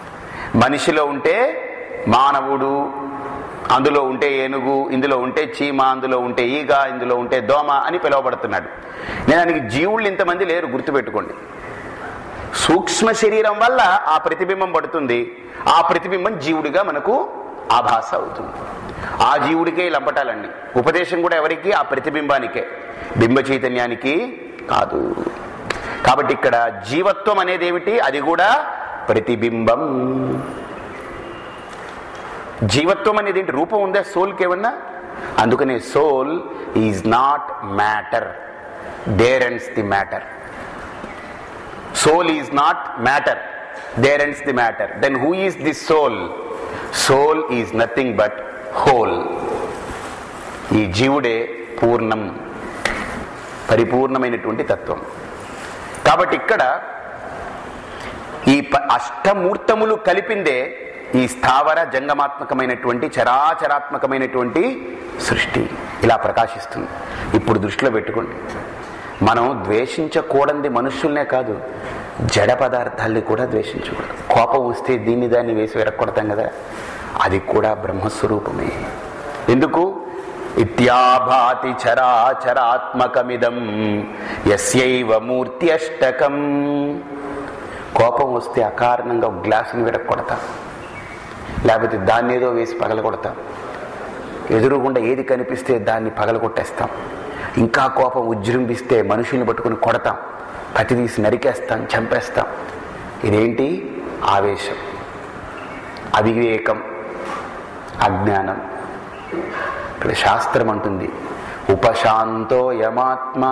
మనిషిలో ఉంటే మానవుడు, అందులో ఉంటే ఏనుగు, ఇందులో ఉంటే చీమ, అందులో ఉంటే ఈగ, ఇందులో ఉంటే దోమ అని పిలువబడుతున్నాడు. దానికి జీవుళ్ళు ఇంతమంది లేరు, గుర్తుపెట్టుకోండి. సూక్ష్మ శరీరం వల్ల ఆ ప్రతిబింబం పడుతుంది. ఆ ప్రతిబింబం జీవుడిగా మనకు ఆభాస అవుతుంది. ఆ జీవుడికే లంపటాలన్నీ. ఉపదేశం కూడా ఎవరికి? ఆ ప్రతిబింబానికే, బింబ చైతన్యానికి కాదు. కాబట్టి ఇక్కడ జీవత్వం అనేది ఏమిటి? అది కూడా ప్రతిబింబం. జీవత్వం అనేది ఏంటి? రూపం ఉందా సోల్కి ఏమన్నా? అందుకనే soul is not matter. There ends the matter. Soul is not matter, there ends the matter. Then who is the soul? Soul is nothing but whole. ఈ జీవుడే పూర్ణం, పరిపూర్ణమైనటువంటి తత్వం. కాబట్టి ఇక్కడ ఈ అష్టమూర్తములు కలిపిందే ఈ స్థావర జంగమాత్మకమైనటువంటి చరాచరాత్మకమైనటువంటి సృష్టి ఇలా ప్రకాశిస్తుంది. ఇప్పుడు దృష్టిలో పెట్టుకోండి, మనం ద్వేషించకూడనిది మనుషుల్నే కాదు, జడ పదార్థాల్ని కూడా ద్వేషించకూడదు. కోపం వస్తే దీన్ని దాన్ని వేసి విరక్కొడతాం కదా, అది కూడా బ్రహ్మస్వరూపమే. ఎందుకు? ఇత్యాభాతి చరాచరాత్మకమిదం యస్యైవ మూర్తి అష్టకం. కోపం వస్తే అకారణంగా ఒక గ్లాసుని విరక్కొడతాం, లేకపోతే దాన్ని ఏదో వేసి పగలగొడతాం. ఎదురుగుండా ఏది కనిపిస్తే దాన్ని పగలగొట్టేస్తాం. ఇంకా కోపం ఉజృంభిస్తే మనుషుల్ని పట్టుకుని కొడతాం, కత్తి తీసి నరికేస్తాం, చంపేస్తాం. ఇదేంటి? ఆవేశం, అవివేకం, అజ్ఞానం. ఇక్కడ శాస్త్రం అంటుంది ఉపశాంతో యమాత్మా.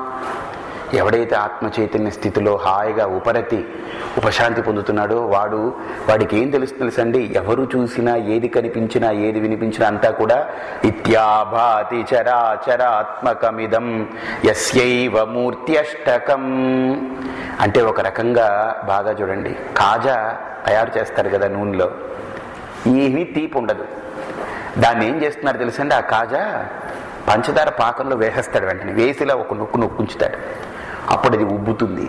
ఎవడైతే ఆత్మ చైతన్య స్థితిలో హాయిగా ఉపరతి ఉపశాంతి పొందుతున్నాడో వాడు వాడికి ఏం తెలుసు తెలుసండి? ఎవరు చూసినా, ఏది కనిపించినా, ఏది వినిపించినా అంతా కూడా ఇత్యాభాతి చరాచరాత్మకమిదం యస్యైవ మూర్తి అష్టకం. అంటే ఒక రకంగా బాగా చూడండి, కాజా తయారు చేస్తారు కదా నూనెలో, ఏమీ తీపి ఉండదు. దాన్ని ఏం చేస్తున్నారు తెలుసండి? ఆ కాజా పంచదార పాకంలో వేసేస్తాడు. వెంటనే వేసిలా ఒక నొక్కు నొక్కుంచుతాడు. అప్పుడు అది ఉబ్బుతుంది.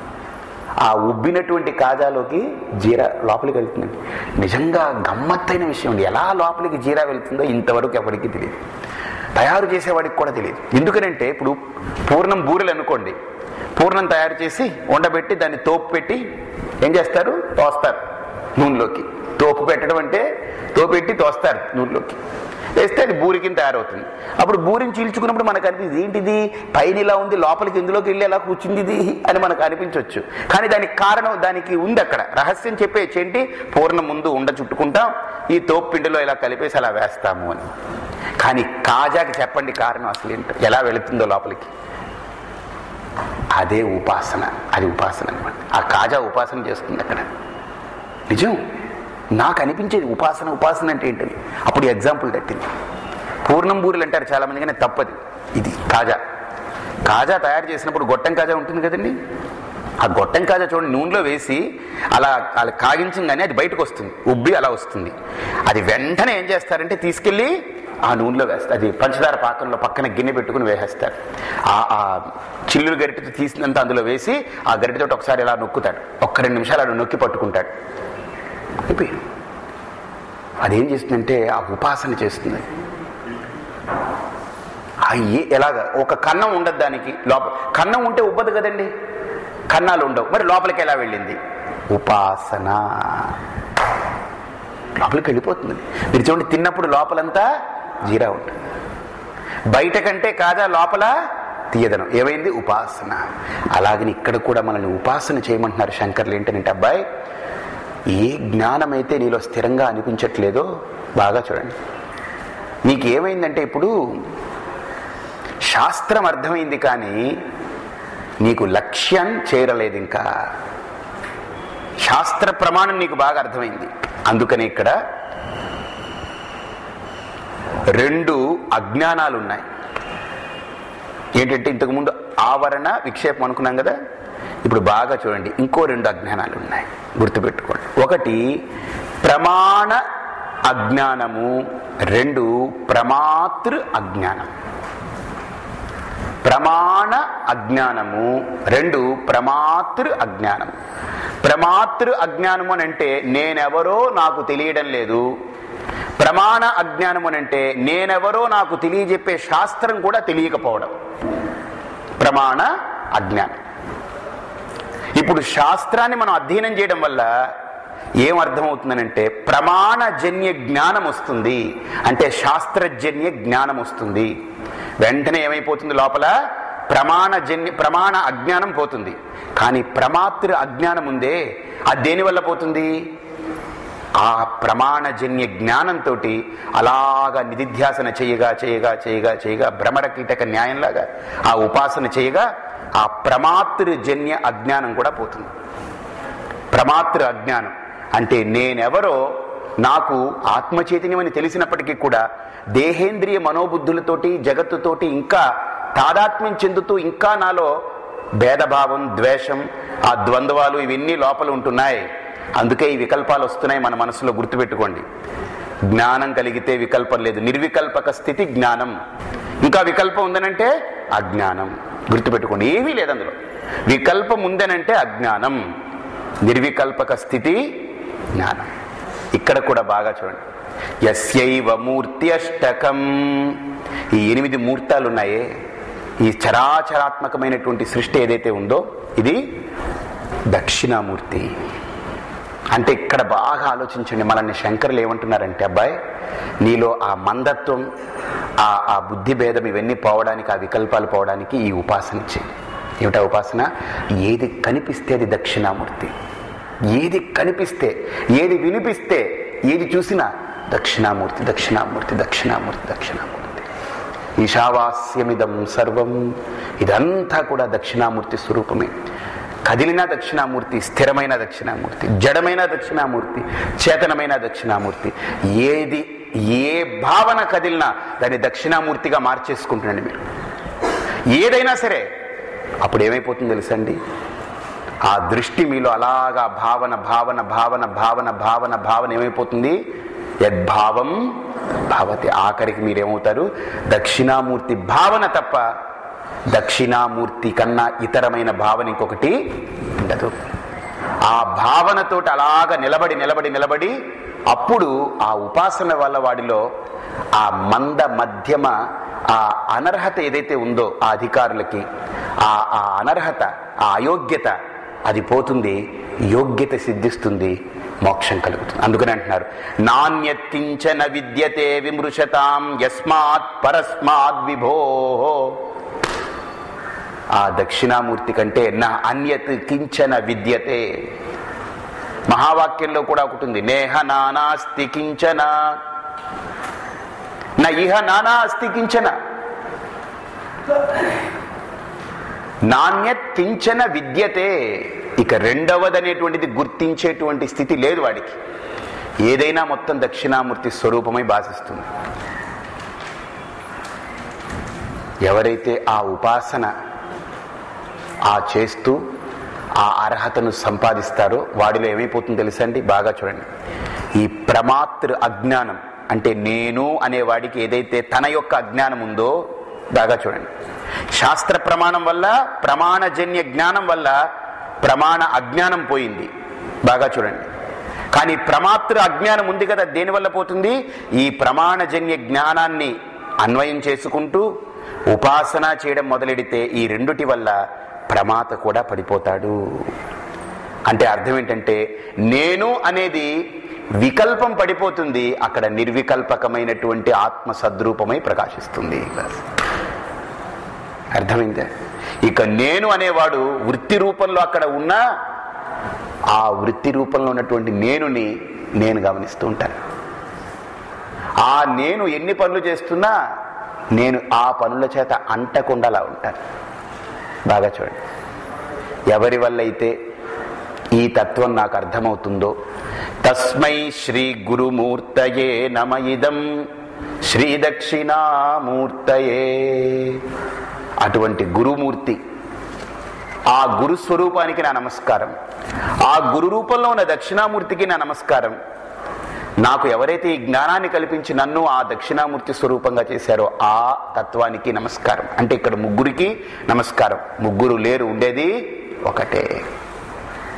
ఆ ఉబ్బినటువంటి కాజాలోకి జీరా లోపలికి వెళ్తుందండి. నిజంగా గమ్మత్తైన విషయం అండి. ఎలా లోపలికి జీరా వెళ్తుందో ఇంతవరకు ఎవరికి తెలియదు, తయారు చేసేవాడికి కూడా తెలియదు. ఎందుకనంటే ఇప్పుడు పూర్ణం బూరెలు అనుకోండి, పూర్ణం తయారు చేసి ఉండబెట్టి దాన్ని తోపు పెట్టి ఏం చేస్తారు? తోస్తారు నూనెలోకి. తోపు పెట్టడం అంటే తోపెట్టి తోస్తారు నూనెలోకి, వేస్తే అది బూరి కింద తయారవుతుంది. అప్పుడు బూరిని చీల్చుకున్నప్పుడు మనకు అనిపిస్తుంది, ఏంటిది పైన ఇలా ఉంది, లోపలికి ఎందులోకి వెళ్ళి ఎలా కూర్చుంది ఇది అని మనకు అనిపించవచ్చు. కానీ దానికి కారణం దానికి ఉంది. అక్కడ రహస్యం చెప్పేసి ఏంటి? పూర్ణం ముందు ఉండ చుట్టుకుంటాం, ఈ తోపు పిండిలో ఇలా కలిపేసి అలా వేస్తాము అని. కానీ కాజాకి చెప్పండి కారణం అసలు ఏంటో, ఎలా వెళుతుందో లోపలికి. అదే ఉపాసన. అది ఉపాసన అనమాట. ఆ కాజా ఉపాసన చేస్తుంది అక్కడ. నిజం నాకు అనిపించేది ఉపాసన ఉపాసన అంటే ఏంటని. అప్పుడు ఎగ్జాంపుల్ తట్టింది. పూర్ణం బూరెలు అంటారు చాలా మంది, కానీ తప్పది. ఇది కాజా. కాజా తయారు చేసినప్పుడు గొట్టం కాజా ఉంటుంది కదండి, ఆ గొట్టం కాజా చూడండి నూనెలో వేసి అలా అలా కాగించగానే అది బయటకు వస్తుంది, ఉబ్బి అలా వస్తుంది. అది వెంటనే ఏం చేస్తారంటే తీసుకెళ్ళి ఆ నూనెలో వేస్తారు. అది పంచదార పాకంలో పక్కన గిన్నె పెట్టుకుని వేసేస్తారు. ఆ చిల్లులు గరిటెతో తీసినంత అందులో వేసి ఆ గరిటెతో ఒకసారి ఇలా నొక్కుతాడు. ఒక్క రెండు నిమిషాలు అలా నొక్కి పట్టుకుంటాడు. అయిపోయి అదేం చేస్తుందంటే ఆ ఉపాసన చేస్తుంది. అయ్యి ఎలాగా ఒక కన్నం ఉండదు దానికి. లోపల కన్నం ఉంటే ఉబ్బదు కదండి, కన్నాలు ఉండవు. మరి లోపలికి ఎలా వెళ్ళింది? ఉపాసన. లోపలికి వెళ్ళిపోతుంది. మీరు చూడండి, తిన్నప్పుడు లోపలంతా జీరా ఉంటుంది, బయట కంటే కాజా లోపల తీయదనం. ఏమైంది? ఉపాసన. అలాగని ఇక్కడ కూడా మనల్ని ఉపాసన చేయమంటున్నారు శంకర్లు. ఏంటంటే అబ్బాయి, ఏ జ్ఞానమైతే నీలో స్థిరంగా అనిపించట్లేదో బాగా చూడండి. నీకు ఏమైందంటే ఇప్పుడు శాస్త్రం అర్థమైంది, కానీ నీకు లక్ష్యం చేరలేదు. ఇంకా శాస్త్ర ప్రమాణం నీకు బాగా అర్థమైంది. అందుకని ఇక్కడ రెండు అజ్ఞానాలు ఉన్నాయి. ఏంటంటే ఇంతకుముందు ఆవరణ విక్షేపం అనుకున్నాం కదా, ఇప్పుడు బాగా చూడండి, ఇంకో రెండు అజ్ఞానాలు ఉన్నాయి, గుర్తుపెట్టుకోండి. ఒకటి ప్రమాణ అజ్ఞానము, రెండు ప్రమాతృ అజ్ఞానం. ప్రమాణ అజ్ఞానము, రెండు ప్రమాతృ అజ్ఞానము. ప్రమాతృ అజ్ఞానము అని అంటే నేనెవరో నాకు తెలియడం లేదు. ప్రమాణ అజ్ఞానము అని అంటే నేనెవరో నాకు తెలియజెప్పే శాస్త్రం కూడా తెలియకపోవడం. ప్రమాణ అజ్ఞానం. ఇప్పుడు శాస్త్రాన్ని మనం అధ్యయనం చేయడం వల్ల ఏం అర్థమవుతుందనంటే ప్రమాణజన్య జ్ఞానం వస్తుంది. అంటే శాస్త్రజన్య జ్ఞానం వస్తుంది. వెంటనే ఏమైపోతుంది, లోపల ప్రమాణజన్య ప్రమాణ అజ్ఞానం పోతుంది. కానీ ప్రమాతృ అజ్ఞానం ఉందే, అది దేని వల్ల పోతుంది? ఆ ప్రమాణజన్య జ్ఞానంతో అలాగా నిధిధ్యాసన చేయగా చేయగా చేయగా చేయగా భ్రమర కీటక న్యాయంలాగా ఆ ఉపాసన చేయగా ఆ ప్రమాతృజన్య అజ్ఞానం కూడా పోతుంది. ప్రమాతృ అజ్ఞానం అంటే నేనెవరో నాకు ఆత్మచైతన్యమని తెలిసినప్పటికీ కూడా దేహేంద్రియ మనోబుద్ధులతోటి జగత్తుతోటి ఇంకా తాదాత్మ్యం చెందుతూ ఇంకా నాలో భేదభావం, ద్వేషం, ఆ ద్వంద్వాలు ఇవన్నీ లోపల ఉంటున్నాయి. అందుకే ఈ వికల్పాలు వస్తున్నాయి మన మనసులో. గుర్తుపెట్టుకోండి, జ్ఞానం కలిగితే వికల్పం లేదు. నిర్వికల్పక స్థితి జ్ఞానం. ఇంకా వికల్పం ఉందనంటే అజ్ఞానం. గుర్తుపెట్టుకోండి, ఏమీ లేదు అందులో. వికల్పం ఉందనంటే అజ్ఞానం, నిర్వికల్పక స్థితి జ్ఞానం. ఇక్కడ కూడా బాగా చూడండి, యస్యైవ మూర్తి అష్టకం. ఈ ఎనిమిది మూర్తాలు ఉన్నాయే, ఈ చరాచరాత్మకమైనటువంటి సృష్టి ఏదైతే ఉందో ఇది దక్షిణామూర్తి. అంటే ఇక్కడ బాగా ఆలోచించండి. మనల్ని శంకరులు ఏమంటున్నారంటే, అబ్బాయి నీలో ఆ మందత్వం, ఆ ఆ బుద్ధి భేదం ఇవన్నీ పోవడానికి, ఆ వికల్పాలు పోవడానికి ఈ ఉపాసన చేయి. ఏమిటా ఉపాసన? ఏది కనిపిస్తే అది దక్షిణామూర్తి. ఏది కనిపిస్తే, ఏది వినిపిస్తే, ఏది చూసినా దక్షిణామూర్తి దక్షిణామూర్తి దక్షిణామూర్తి దక్షిణామూర్తి. ఈశావాస్యమిదం సర్వం. ఇదంతా కూడా దక్షిణామూర్తి స్వరూపమే. కదిలిన దక్షిణామూర్తి, స్థిరమైన దక్షిణామూర్తి, జడమైన దక్షిణామూర్తి, చేతనమైన దక్షిణామూర్తి. ఏది ఏ భావన కదిలినా దాన్ని దక్షిణామూర్తిగా మార్చేసుకుంటుండండి మీరు. ఏదైనా సరే అప్పుడు ఏమైపోతుందో తెలుసండి, ఆ దృష్టి మీలో అలాగా భావన భావన భావన భావన భావన భావన ఏమైపోతుంది, యద్భావం భావతి. ఆఖరికి మీరేమవుతారు, దక్షిణామూర్తి భావన తప్ప దక్షిణామూర్తి కన్నా ఇతరమైన భావన ఇంకొకటి ఉండదు. ఆ భావనతో అలాగా నిలబడి నిలబడి నిలబడి అప్పుడు ఆ ఉపాసన వల్ల వాడిలో ఆ మంద మధ్యమ ఆ అనర్హత ఏదైతే ఉందో ఆ అధికారులకి, ఆ ఆ అనర్హత, ఆ అయోగ్యత అది పోతుంది, యోగ్యత సిద్ధిస్తుంది, మోక్షం కలుగుతుంది. అందుకని అంటున్నారు, నాణ్యత్కించన విద్యతే విమృశతాం యస్మాత్ పరస్మాద్ విభో. ఆ దక్షిణామూర్తి కంటే నా అన్యత్ కించన విద్యతే. మహావాక్యంలో కూడా ఒకటి ఉంది, నేహ నానాస్తి కించన నా ఇహ నానా అస్తి కించన. నాణ్యత్ కించన విద్యతే. ఇక రెండవదనేటువంటిది గుర్తించేటువంటి స్థితి లేదు వాడికి. ఏదైనా మొత్తం దక్షిణామూర్తి స్వరూపమై భాషిస్తుంది. ఎవరైతే ఆ ఉపాసన ఆ చేస్తూ ఆ అర్హతను సంపాదిస్తారో వాడిలో ఏమైపోతుందో తెలుసండి, బాగా చూడండి. ఈ ప్రమాతృ అజ్ఞానం అంటే నేను అనేవాడికి ఏదైతే తన యొక్క అజ్ఞానం ఉందో, బాగా చూడండి, శాస్త్ర ప్రమాణం వల్ల ప్రమాణజన్య జ్ఞానం వల్ల ప్రమాణ అజ్ఞానం పోయింది. బాగా చూడండి. కానీ ప్రమాతృ అజ్ఞానం ఉంది కదా, దేనివల్ల పోతుంది? ఈ ప్రమాణజన్య జ్ఞానాన్ని అన్వయం చేసుకుంటూ ఉపాసన చేయడం మొదలెడితే ఈ రెండుటి వల్ల ప్రమాత కూడా పడిపోతాడు. అంటే అర్థం ఏంటంటే నేను అనేది వికల్పం పడిపోతుంది, అక్కడ నిర్వికల్పకమైనటువంటి ఆత్మ సద్రూపమై ప్రకాశిస్తుంది. అర్థమైందా? ఇక నేను అనేవాడు వృత్తి రూపంలో అక్కడ ఉన్నా ఆ వృత్తి రూపంలో ఉన్నటువంటి నేనుని నేను గమనిస్తూ ఉంటాను. ఆ నేను ఎన్ని పనులు చేస్తున్నా నేను ఆ పనుల చేత అంటకుండా అలా ఉంటాను. బాగా చూడండి. ఎవరి వల్ల అయితే ఈ తత్వం నాకు అర్థమవుతుందో, తస్మై శ్రీ గురుమూర్తయే నమ ఇదం శ్రీ దక్షిణామూర్తయే. అటువంటి గురుమూర్తి, ఆ గురు స్వరూపానికి నా నమస్కారం, ఆ గురు రూపంలో ఉన్న దక్షిణామూర్తికి నా నమస్కారం. నాకు ఎవరైతే ఈ జ్ఞానాన్ని కల్పించి నన్ను ఆ దక్షిణామూర్తి స్వరూపంగా చేశారో ఆ తత్వానికి నమస్కారం. అంటే ఇక్కడ ముగ్గురికి నమస్కారం. ముగ్గురు లేరు, ఉండేది ఒకటే.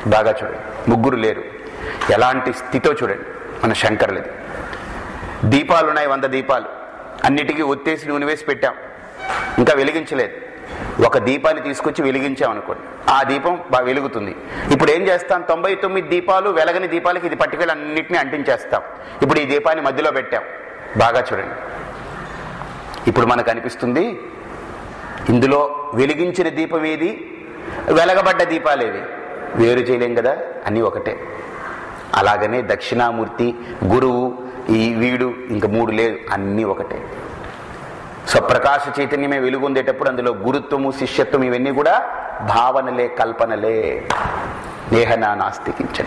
బాగా చూడండి, ముగ్గురు లేరు, ఎలాంటి స్థితో చూడండి మన శంకరులది. దీపాలు ఉన్నాయి, వంద దీపాలు, అన్నిటికీ ఒత్తేసి నూనె వేసి పెట్టాం, ఇంకా వెలిగించలేదు. ఒక దీపాన్ని తీసుకొచ్చి వెలిగించాం అనుకోండి, ఆ దీపం బాగా వెలుగుతుంది. ఇప్పుడు ఏం చేస్తాం, తొంభై తొమ్మిది దీపాలు వెలగని దీపాలకి ఇది పట్టుకెళ్ళి అన్నింటినీ అంటించేస్తాం. ఇప్పుడు ఈ దీపాన్ని మధ్యలో పెట్టాం, బాగా చూడండి. ఇప్పుడు మనకు అనిపిస్తుంది ఇందులో వెలిగించిన దీపం ఏది, వెలగబడ్డ దీపాలేవి, వేరు చేయలేం కదా, అన్నీ ఒకటే. అలాగనే దక్షిణామూర్తి, గురువు, ఈ వీడు, ఇంక మూడు లేదు, అన్నీ ఒకటే. స్వప్రకాశ చైతన్యమే వెలుగొందేటప్పుడు అందులో గురుత్వము, శిష్యత్వం ఇవన్నీ కూడా భావనలే, కల్పనలే. నేహనా నాస్తి కించన.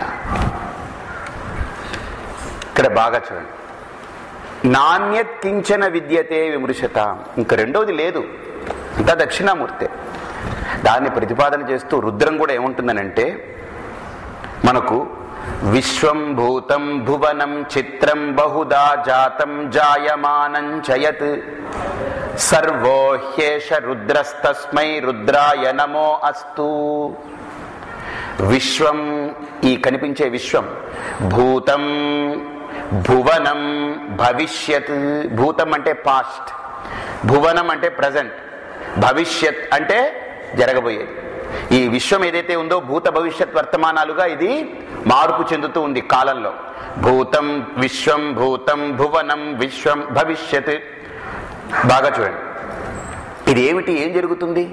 ఇక్కడ బాగా చూడండి, నాణ్యత్ కించన విద్యతే విమృశత. ఇంక రెండోది లేదు, అంతా దక్షిణామూర్తే. దాన్ని ప్రతిపాదన చేస్తూ రుద్రం కూడా ఏముంటుందనంటే, మనకు విశ్వం భూతం భువనం చిత్రం బహుదా జాతం జాయమానం చయత్ సర్వో హ్యేష రుద్రస్తస్మై రుద్రాయ నమో అస్తు. విశ్వం, ఈ కనిపించే విశ్వం, భూతం, భువనం, భవిష్యత్. భూతం అంటే పాస్ట్, భువనం అంటే ప్రజెంట్, భవిష్యత్ అంటే జరగబోయేది. ఈ విశ్వం ఏదైతే ఉందో భూత భవిష్యత్ వర్తమానాలుగా ఇది మార్పు చెందుతూ ఉంది కాలంలో. భూతం, విశ్వం, భూతం, భువనం, విశ్వం, భవిష్యత్. బాగా చూడండి, ఇది ఏమిటి, ఏం జరుగుతుంది?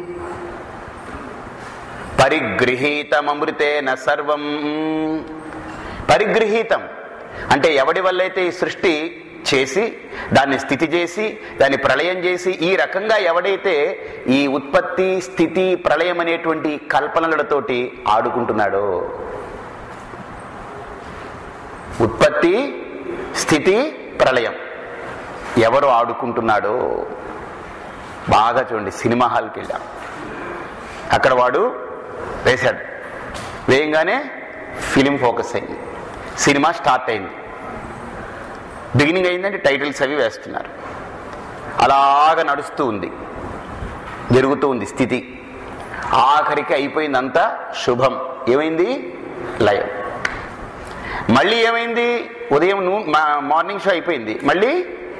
పరిగృహీతమృతేన సర్వం. పరిగృహీతం అంటే ఎవడి వల్లైతే ఈ సృష్టి చేసి దాన్ని స్థితి చేసి దాన్ని ప్రళయం చేసి ఈ రకంగా ఎవడైతే ఈ ఉత్పత్తి, స్థితి, ప్రళయం అనేటువంటి కల్పనలతోటి ఆడుకుంటున్నాడో, ఉత్పత్తి, స్థితి, ప్రళయం ఎవరు ఆడుకుంటున్నాడో బాగా చూడండి. సినిమా హాల్కి వెళ్ళాం, అక్కడ వాడు వేశాడు, వేయంగానే ఫిలిం ఫోకస్ అయింది, సినిమా స్టార్ట్ అయింది. బిగినింగ్ అయిందంటే టైటిల్స్ అవి వేస్తున్నారు, అలాగ నడుస్తూ ఉంది, జరుగుతూ ఉంది స్థితి. ఆఖరికి అయిపోయిందంతా శుభం. ఏమైంది? లయం. మళ్ళీ ఏమైంది? ఉదయం మార్నింగ్ షో అయిపోయింది, మళ్ళీ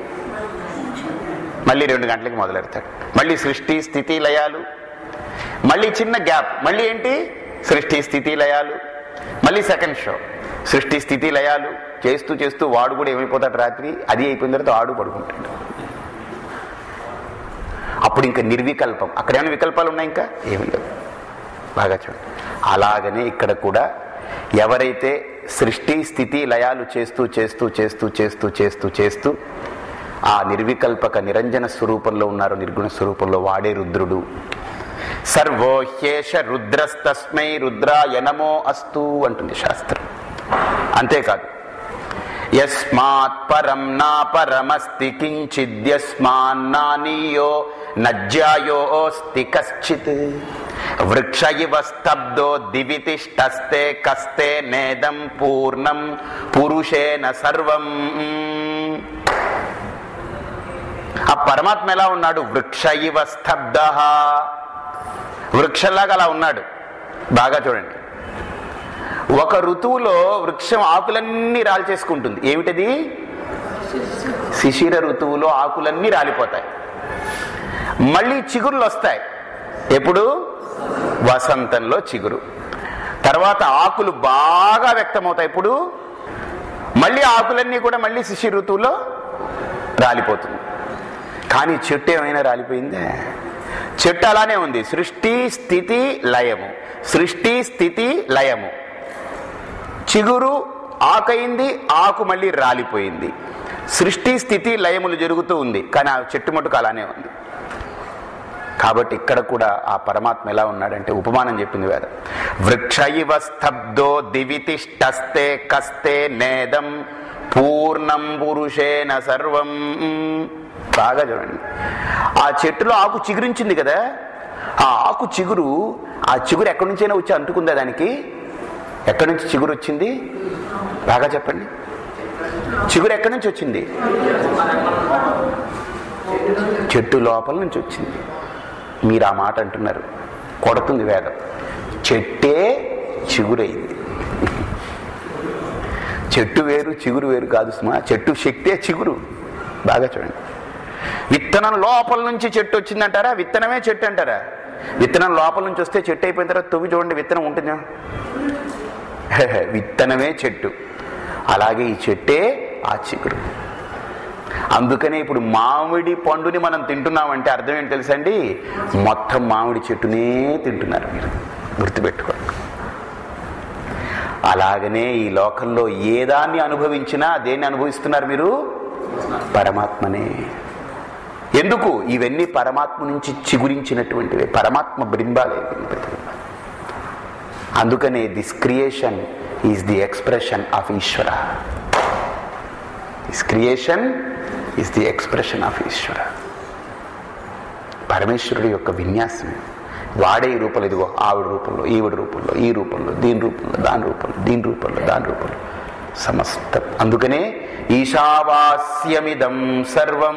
మళ్ళీ రెండు గంటలకి మొదలెడతాడు. మళ్ళీ సృష్టి, స్థితి, లయాలు. మళ్ళీ చిన్న గ్యాప్, మళ్ళీ ఏంటి? సృష్టి, స్థితి, లయాలు. మళ్ళీ సెకండ్ షో, సృష్టి, స్థితి, లయాలు చేస్తూ చేస్తూ వాడు కూడా ఏమైపోతాడు, రాత్రి అది అయిపోయిన తర్వాత ఆడు పడుకుంటాడు. అప్పుడు ఇంకా నిర్వికల్పం. అక్కడ ఏమైనా వికల్పాలు ఉన్నాయి? ఇంకా ఏమి లేవు. బాగా చూడండి. అలాగనే ఇక్కడ కూడా ఎవరైతే సృష్టి, స్థితి, లయాలు చేస్తూ చేస్తూ చేస్తూ చేస్తూ చేస్తూ చేస్తూ ఆ నిర్వికల్పక నిరంజన స్వరూపంలో ఉన్నారు, నిర్గుణ స్వరూపంలో, వాడే రుద్రుడు. సర్వో హ్యేష రుద్రస్తస్మై రుద్రాయ నమో అస్తు అంటుంది శాస్త్రం. అంతేకాదు, యస్మాత్ పరం నా పరమస్తి కించిద్యస్మాన్నానీయో నజ్యాయోస్తి కశ్చిత్ వృక్ష ఇవ స్తబ్దో దివి తిష్టస్తే కస్తే నేదం పూర్ణం పురుషేణ సర్వం. ఆ పరమాత్మ ఎలా ఉన్నాడు? వృక్ష ఇవ స్తబ్ద, వృక్షంలాగా అలా ఉన్నాడు. బాగా చూడండి, ఒక ఋతువులో వృక్షం ఆకులన్నీ రాల్చేసుకుంటుంది. ఏమిటది? శిశిర ఋతువులో ఆకులన్నీ రాలిపోతాయి, మళ్ళీ చిగురులు వస్తాయి. ఎప్పుడు? వసంతంలో చిగురు. తర్వాత ఆకులు బాగా వ్యక్తమవుతాయి. ఇప్పుడు మళ్ళీ ఆకులన్నీ కూడా మళ్ళీ శిశిర ఋతువులో రాలిపోతుంది. కానీ చెట్టు ఏమైనా రాలిపోయిందే? చెట్టు అలానే ఉంది. సృష్టి, స్థితి, లయము, సృష్టి, స్థితి, లయము. చిగురు ఆకైంది, ఆకు మళ్ళీ రాలిపోయింది. సృష్టి, స్థితి, లయములు జరుగుతూ ఉంది, కానీ ఆ చెట్టు మటుకు అలానే ఉంది. కాబట్టి ఇక్కడ కూడా ఆ పరమాత్మ ఎలా ఉన్నాడంటే ఉపమానం చెప్పింది వేదం. వృక్ష ఇవ స్తబ్దో దివి తిష్టస్తే కస్తే నేదం పూర్ణం పురుషేణ సర్వం. బాగా చూడండి, ఆ చెట్టులో ఆకు చిగురించింది కదా, ఆ ఆకు చిగురు, ఆ చిగురు ఎక్కడి నుంచైనా వచ్చి అంటుకుందా దానికి? ఎక్కడి నుంచి చిగురు వచ్చింది? బాగా చెప్పండి. చిగురు ఎక్కడి నుంచి వచ్చింది? చెట్టు లోపల నుంచి వచ్చింది. మీరు ఆ మాట అంటున్నారు, కొడుతుంది వేదం. చెట్టే చిగురైంది. చెట్టు వేరు చిగురు వేరు కాదు సుమా. చెట్టు శక్తే చిగురు. బాగా చూడండి. విత్తనం లోపల నుంచి చెట్టు వచ్చిందంటారా? విత్తనమే చెట్టు అంటారా? విత్తనం లోపల నుంచి వస్తే చెట్టు అయిపోయిన తర్వాత తొవ్వి చూడండి, విత్తనం ఉంటుందా? విత్తనమే చెట్టు. అలాగే ఈ చెట్టే ఆ చిగురు. అందుకనే ఇప్పుడు మామిడి పండుని మనం తింటున్నామంటే అర్థం ఏంటి తెలుసండి? మొత్తం మామిడి చెట్టునే తింటున్నారు మీరు, గుర్తుపెట్టుకోండి. అలాగనే ఈ లోకంలో ఏ దాన్ని అనుభవించినా దేన్ని అనుభవిస్తున్నారు మీరు? పరమాత్మనే. ఎందుకు? ఇవన్నీ పరమాత్మ నుంచి చిగురించినటువంటివే, పరమాత్మ బింబాలే. అందుకనే this creation is the expression of Ishwara. This creation is the expression of Ishwara. పరమేశ్వరుడు యొక్క విన్యాసం. వాడే ఈ రూపంలో, ఇదిగో ఆవిడ రూపంలో, ఈవిడ రూపంలో, ఈ రూపంలో, దీని రూపంలో, దాని రూపంలో, దీని రూపంలో, దాని రూపంలో సమస్తం. అందుకనే ఈశావాస్యమిదం సర్వం.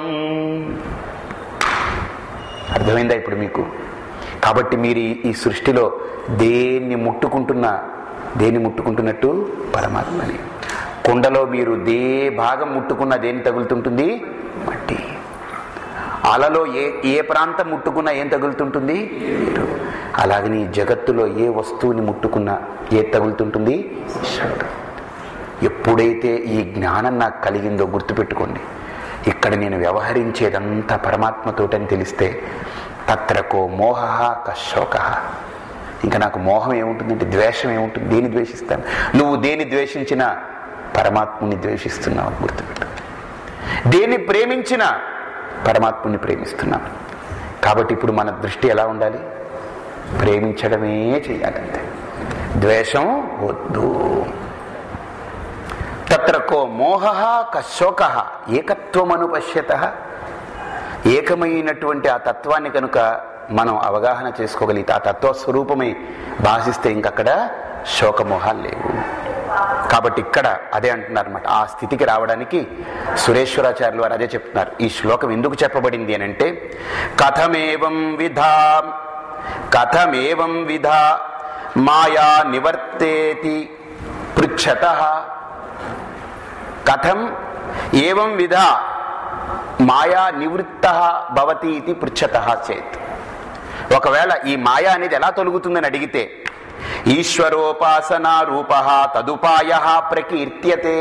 అర్థమైందా ఇప్పుడు మీకు? కాబట్టి మీరు ఈ సృష్టిలో దేన్ని ముట్టుకుంటున్నా, దేన్ని ముట్టుకుంటున్నట్టు? పరమాత్మని. కుండలో మీరు దే భాగం ముట్టుకున్నా దేన్ని తగులుతుంటుంది? మట్టి. అలలో ఏ ఏ ప్రాంతం ముట్టుకున్నా ఏం తగులుతుంటుంది? నీరు. అలాగని జగత్తులో ఏ వస్తువుని ముట్టుకున్నా ఏ తగులుతుంటుంది? ఈశ్వరుడు. ఎప్పుడైతే ఈ జ్ఞానం నాకు కలిగిందో గుర్తుపెట్టుకోండి, ఇక్కడ నేను వ్యవహరించేదంతా పరమాత్మతోటని తెలిస్తే తత్రకో మోహ కశోక. ఇంకా నాకు మోహం ఏముంటుందంటే ద్వేషం ఏముంటుంది? దేని ద్వేషిస్తాను? నువ్వు దేని ద్వేషించినా పరమాత్ముని ద్వేషిస్తున్నావు, గుర్తుపెట్టు. దేన్ని ప్రేమించినా పరమాత్ముని ప్రేమిస్తున్నాను. కాబట్టి ఇప్పుడు మన దృష్టి ఎలా ఉండాలి? ప్రేమించడమే చేయాలంతే, ద్వేషం వద్దు. తత్రకో మోహ కశోక ఏకత్వమను పశ్యత. ఏకమైనటువంటి ఆ తత్వాన్ని కనుక మనం అవగాహన చేసుకోగలిగితే, ఆ తత్వస్వరూపమై భాషిస్తే ఇంకక్కడ శోకమోహాలు లేవు. కాబట్టి ఇక్కడ అదే అంటున్నారు అన్నమాట. ఆ స్థితికి రావడానికి సురేశ్వరాచార్యులు వారు అదే చెప్తున్నారు. ఈ శ్లోకం ఎందుకు చెప్పబడింది అని అంటే, కథమేవం విధా కథమేవం విధా మాయా నివర్తేతి పృచ్ఛతః. కథం ఏవం విధా మాయా నివృత్తః భవతి ఇది పృచ్ఛతః చేత్. ఒకవేళ ఈ మాయా అనేది ఎలా తొలగుతుందని అడిగితే, ఈశ్వరోపాసనా రూపః తదుపాయః ప్రకీర్త్యతే.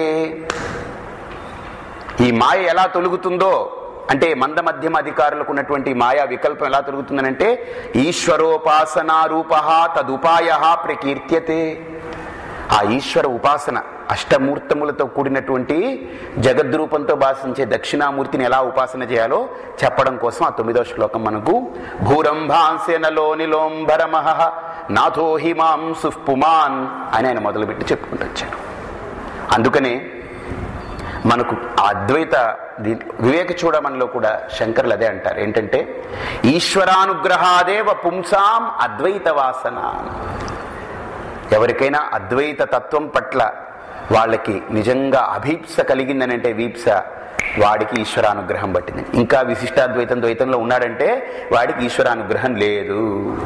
ఈ మాయ ఎలా తొలగుతుందో అంటే, మంద మధ్యమ అధికారులకు ఉన్నటువంటి మాయా వికల్పం ఎలా తొలగుతుందనంటే, ఈశ్వరోపాసనా రూపః తదుపాయః ప్రకీర్త్యతే. ఆ ఈశ్వర ఉపాసన, అష్టమూర్తములతో కూడినటువంటి జగద్రూపంతో భాషించే దక్షిణామూర్తిని ఎలా ఉపాసన చేయాలో చెప్పడం కోసం ఆ తొమ్మిదో శ్లోకం మనకు భూరంభాంసేనలో నిలోంబరమహ నాథో హిమాం సుపుమాన్ అని ఆయన మొదలుపెట్టి చెప్పుకుంటూ వచ్చారు. అందుకనే మనకు అద్వైత వివేక చూడమనిలో కూడా శంకరులు అదే అంటారు. ఏంటంటే, ఈశ్వరానుగ్రహాదేవ పుంసాం అద్వైత వాసన. ఎవరికైనా అద్వైత తత్వం పట్ల వాళ్ళకి నిజంగా అభీప్స కలిగిందని అంటే, వీప్స, వాడికి ఈశ్వరానుగ్రహం పట్టింది. ఇంకా విశిష్టాద్వైతం ద్వైతంలో ఉన్నాడంటే వాడికి ఈశ్వరానుగ్రహం లేదు.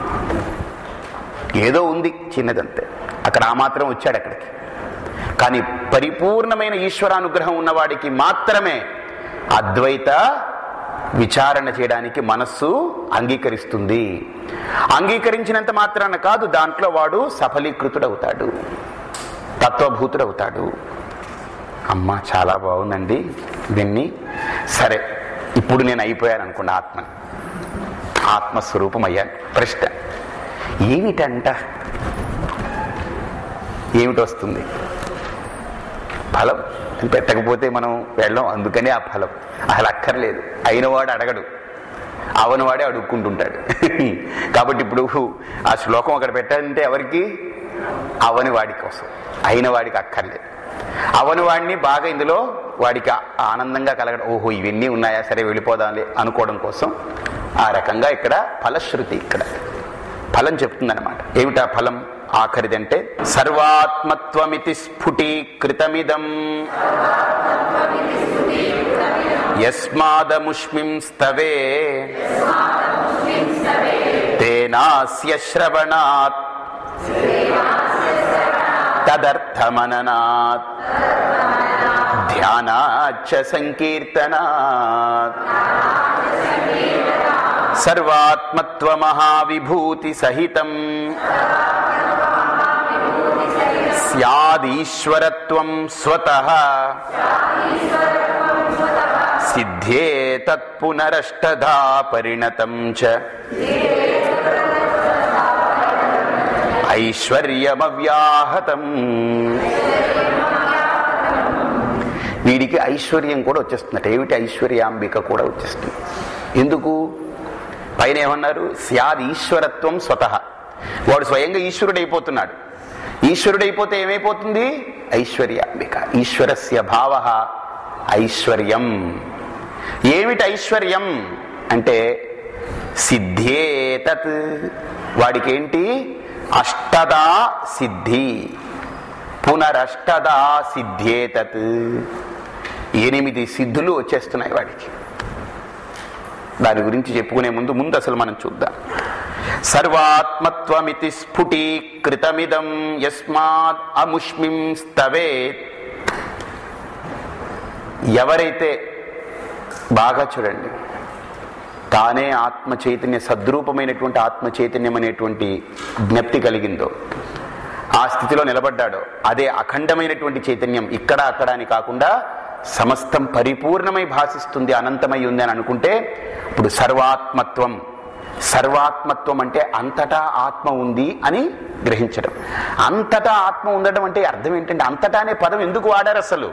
ఏదో ఉంది చిన్నదంతే, అక్కడ ఆ మాత్రం వచ్చాడు అక్కడికి. కానీ పరిపూర్ణమైన ఈశ్వరానుగ్రహం ఉన్నవాడికి మాత్రమే అద్వైత విచారణ చేయడానికి మనస్సు అంగీకరిస్తుంది. అంగీకరించినంత మాత్రాన కాదు, దాంట్లో వాడు సఫలీకృతుడవుతాడు, తత్వభూతుడవుతాడు. అమ్మ చాలా బాగుందండి దీన్ని, సరే ఇప్పుడు నేను అయిపోయాను అనుకోండి, ఆత్మ ఆత్మస్వరూపం అయ్యాను. ప్రశ్న ఏమిటంట? ఏమిటి వస్తుంది? ఫలం. పెట్టకపోతే మనం వెళ్ళం, అందుకనే ఆ ఫలం అసలు అక్కర్లేదు. అయినవాడు అడగడు, అవనవాడే అడుక్కుంటుంటాడు. కాబట్టి ఇప్పుడు ఆ శ్లోకం అక్కడ పెట్టాలంటే ఎవరికి? అవని వాడి కోసం, అయిన వాడికి అక్కర్లేదు. అవని వాడిని బాగా ఇందులో వాడికి ఆనందంగా కలగడం, ఓహో ఇవన్నీ ఉన్నాయా, సరే వెళ్ళిపోదాంలే అనుకోవడం కోసం ఆ రకంగా ఇక్కడ ఫలశ్రుతి, ఇక్కడ ఫలం చెప్తుందన్నమాట. ఏమిటా ఫలం? ఆఖరిదంటే సర్వాత్మత్వమితి స్ఫుటీకృతమిదం యస్మాదముష్మిం స్తవే తేనాస్య శ్రవణాత్ తదర్థమననాత్ ధ్యానాచ్చ సంకీర్తనాత్ సర్వాత్మత్వ మహావిభూతి సహితం స్యాదీశ్వరత్వం స్వతః సిద్ధ్యే తత్పునరష్టధా పరిణతం చ ఐశ్వర్యమవ్యాహతం. వీడికి ఐశ్వర్యం కూడా వచ్చేస్తుందట. ఏమిటి? ఐశ్వర్యాంబిక కూడా వచ్చేస్తుంది. ఎందుకు? పైన ఏమన్నారు? స్యాద్ ఈశ్వరత్వం స్వతః. వాడు స్వయంగా ఈశ్వరుడైపోతున్నాడు. ఈశ్వరుడైపోతే ఏమైపోతుంది? ఐశ్వర్యాంబిక. ఈశ్వరస్య భావ ఐశ్వర్యం. ఏమిటి ఐశ్వర్యం అంటే సిద్ధ్యేతత్. వాడికి ఏంటి? అష్టదా సిద్ధి. పునరష్టదా సిద్ధ్యేతత్. ఎనిమిది సిద్ధులు వచ్చేస్తున్నాయి వాడికి. దాని గురించి చెప్పుకునే ముందు ముందు అసలు మనం చూద్దాం. సర్వాత్మత్వమితి స్ఫుటీకృతమిదం యస్మాత్ అముష్మిం స్తవేత్. ఎవరైతే బాగా చూడండి, తానే ఆత్మ చైతన్య సద్రూపమైనటువంటి ఆత్మ చైతన్యం అనేటువంటి జ్ఞప్తి కలిగిందో, ఆ స్థితిలో నిలబడ్డాడో, అదే అఖండమైనటువంటి చైతన్యం. ఇక్కడ అక్కడ అని కాకుండా సమస్తం పరిపూర్ణమై భాషిస్తుంది, అనంతమై ఉంది అని అనుకుంటే, ఇప్పుడు సర్వాత్మత్వం. సర్వాత్మత్వం అంటే అంతటా ఆత్మ ఉంది అని గ్రహించడం. అంతటా ఆత్మ ఉండడం అంటే అర్థం ఏంటంటే, అంతటా అనే పదం ఎందుకు వాడారు అసలు?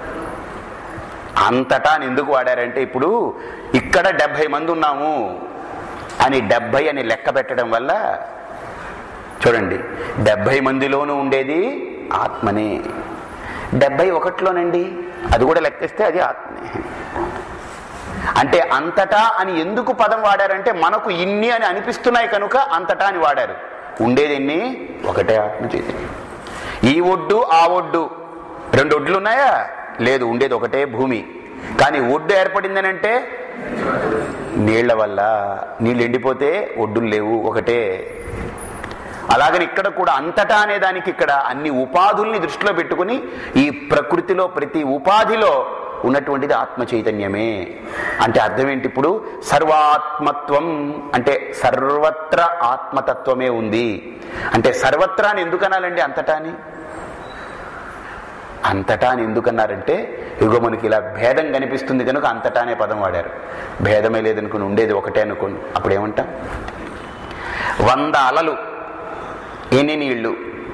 అంతటా అని ఎందుకు వాడారంటే, ఇప్పుడు ఇక్కడ డెబ్బై మంది ఉన్నాము అని డెబ్బై అని లెక్క పెట్టడం వల్ల చూడండి, డెబ్బై మందిలోనూ ఉండేది ఆత్మనే. డెబ్బై ఒకటిలోనండి అది కూడా లెక్కిస్తే అది ఆత్మనే. అంటే అంతటా అని ఎందుకు పదం వాడారంటే, మనకు ఇన్ని అని అనిపిస్తున్నాయి కనుక అంతటా అని వాడారు. ఉండేది ఎన్ని? ఒకటే ఆత్మ చైతన్యం. ఈ ఒడ్డు ఆ ఒడ్డు రెండు ఒడ్లు ఉన్నాయా? లేదు, ఉండేది ఒకటే భూమి. కానీ ఒడ్డు ఏర్పడిందని అంటే నీళ్ల వల్ల. నీళ్ళు ఎండిపోతే ఒడ్డులు లేవు, ఒకటే. అలాగని ఇక్కడ కూడా అంతటా అనే దానికి ఇక్కడ అన్ని ఉపాధుల్ని దృష్టిలో పెట్టుకుని ఈ ప్రకృతిలో ప్రతి ఉపాధిలో ఉన్నటువంటిది ఆత్మ చైతన్యమే. అంటే అర్థం ఏంటి? ఇప్పుడు సర్వాత్మత్వం అంటే సర్వత్ర ఆత్మతత్వమే ఉంది. అంటే సర్వత్రా అని ఎందుకు అనాలండి? అంతటా అని అంతటా అని ఎందుకన్నారంటే, ఇగో మనకి ఇలా భేదం కనిపిస్తుంది కనుక అంతటా అనే పదం వాడారు. భేదమే లేదనుకుని ఉండేది ఒకటే అనుకోండి, అప్పుడేమంటాం? వంద అలలు, ఎన్ని నీళ్లు?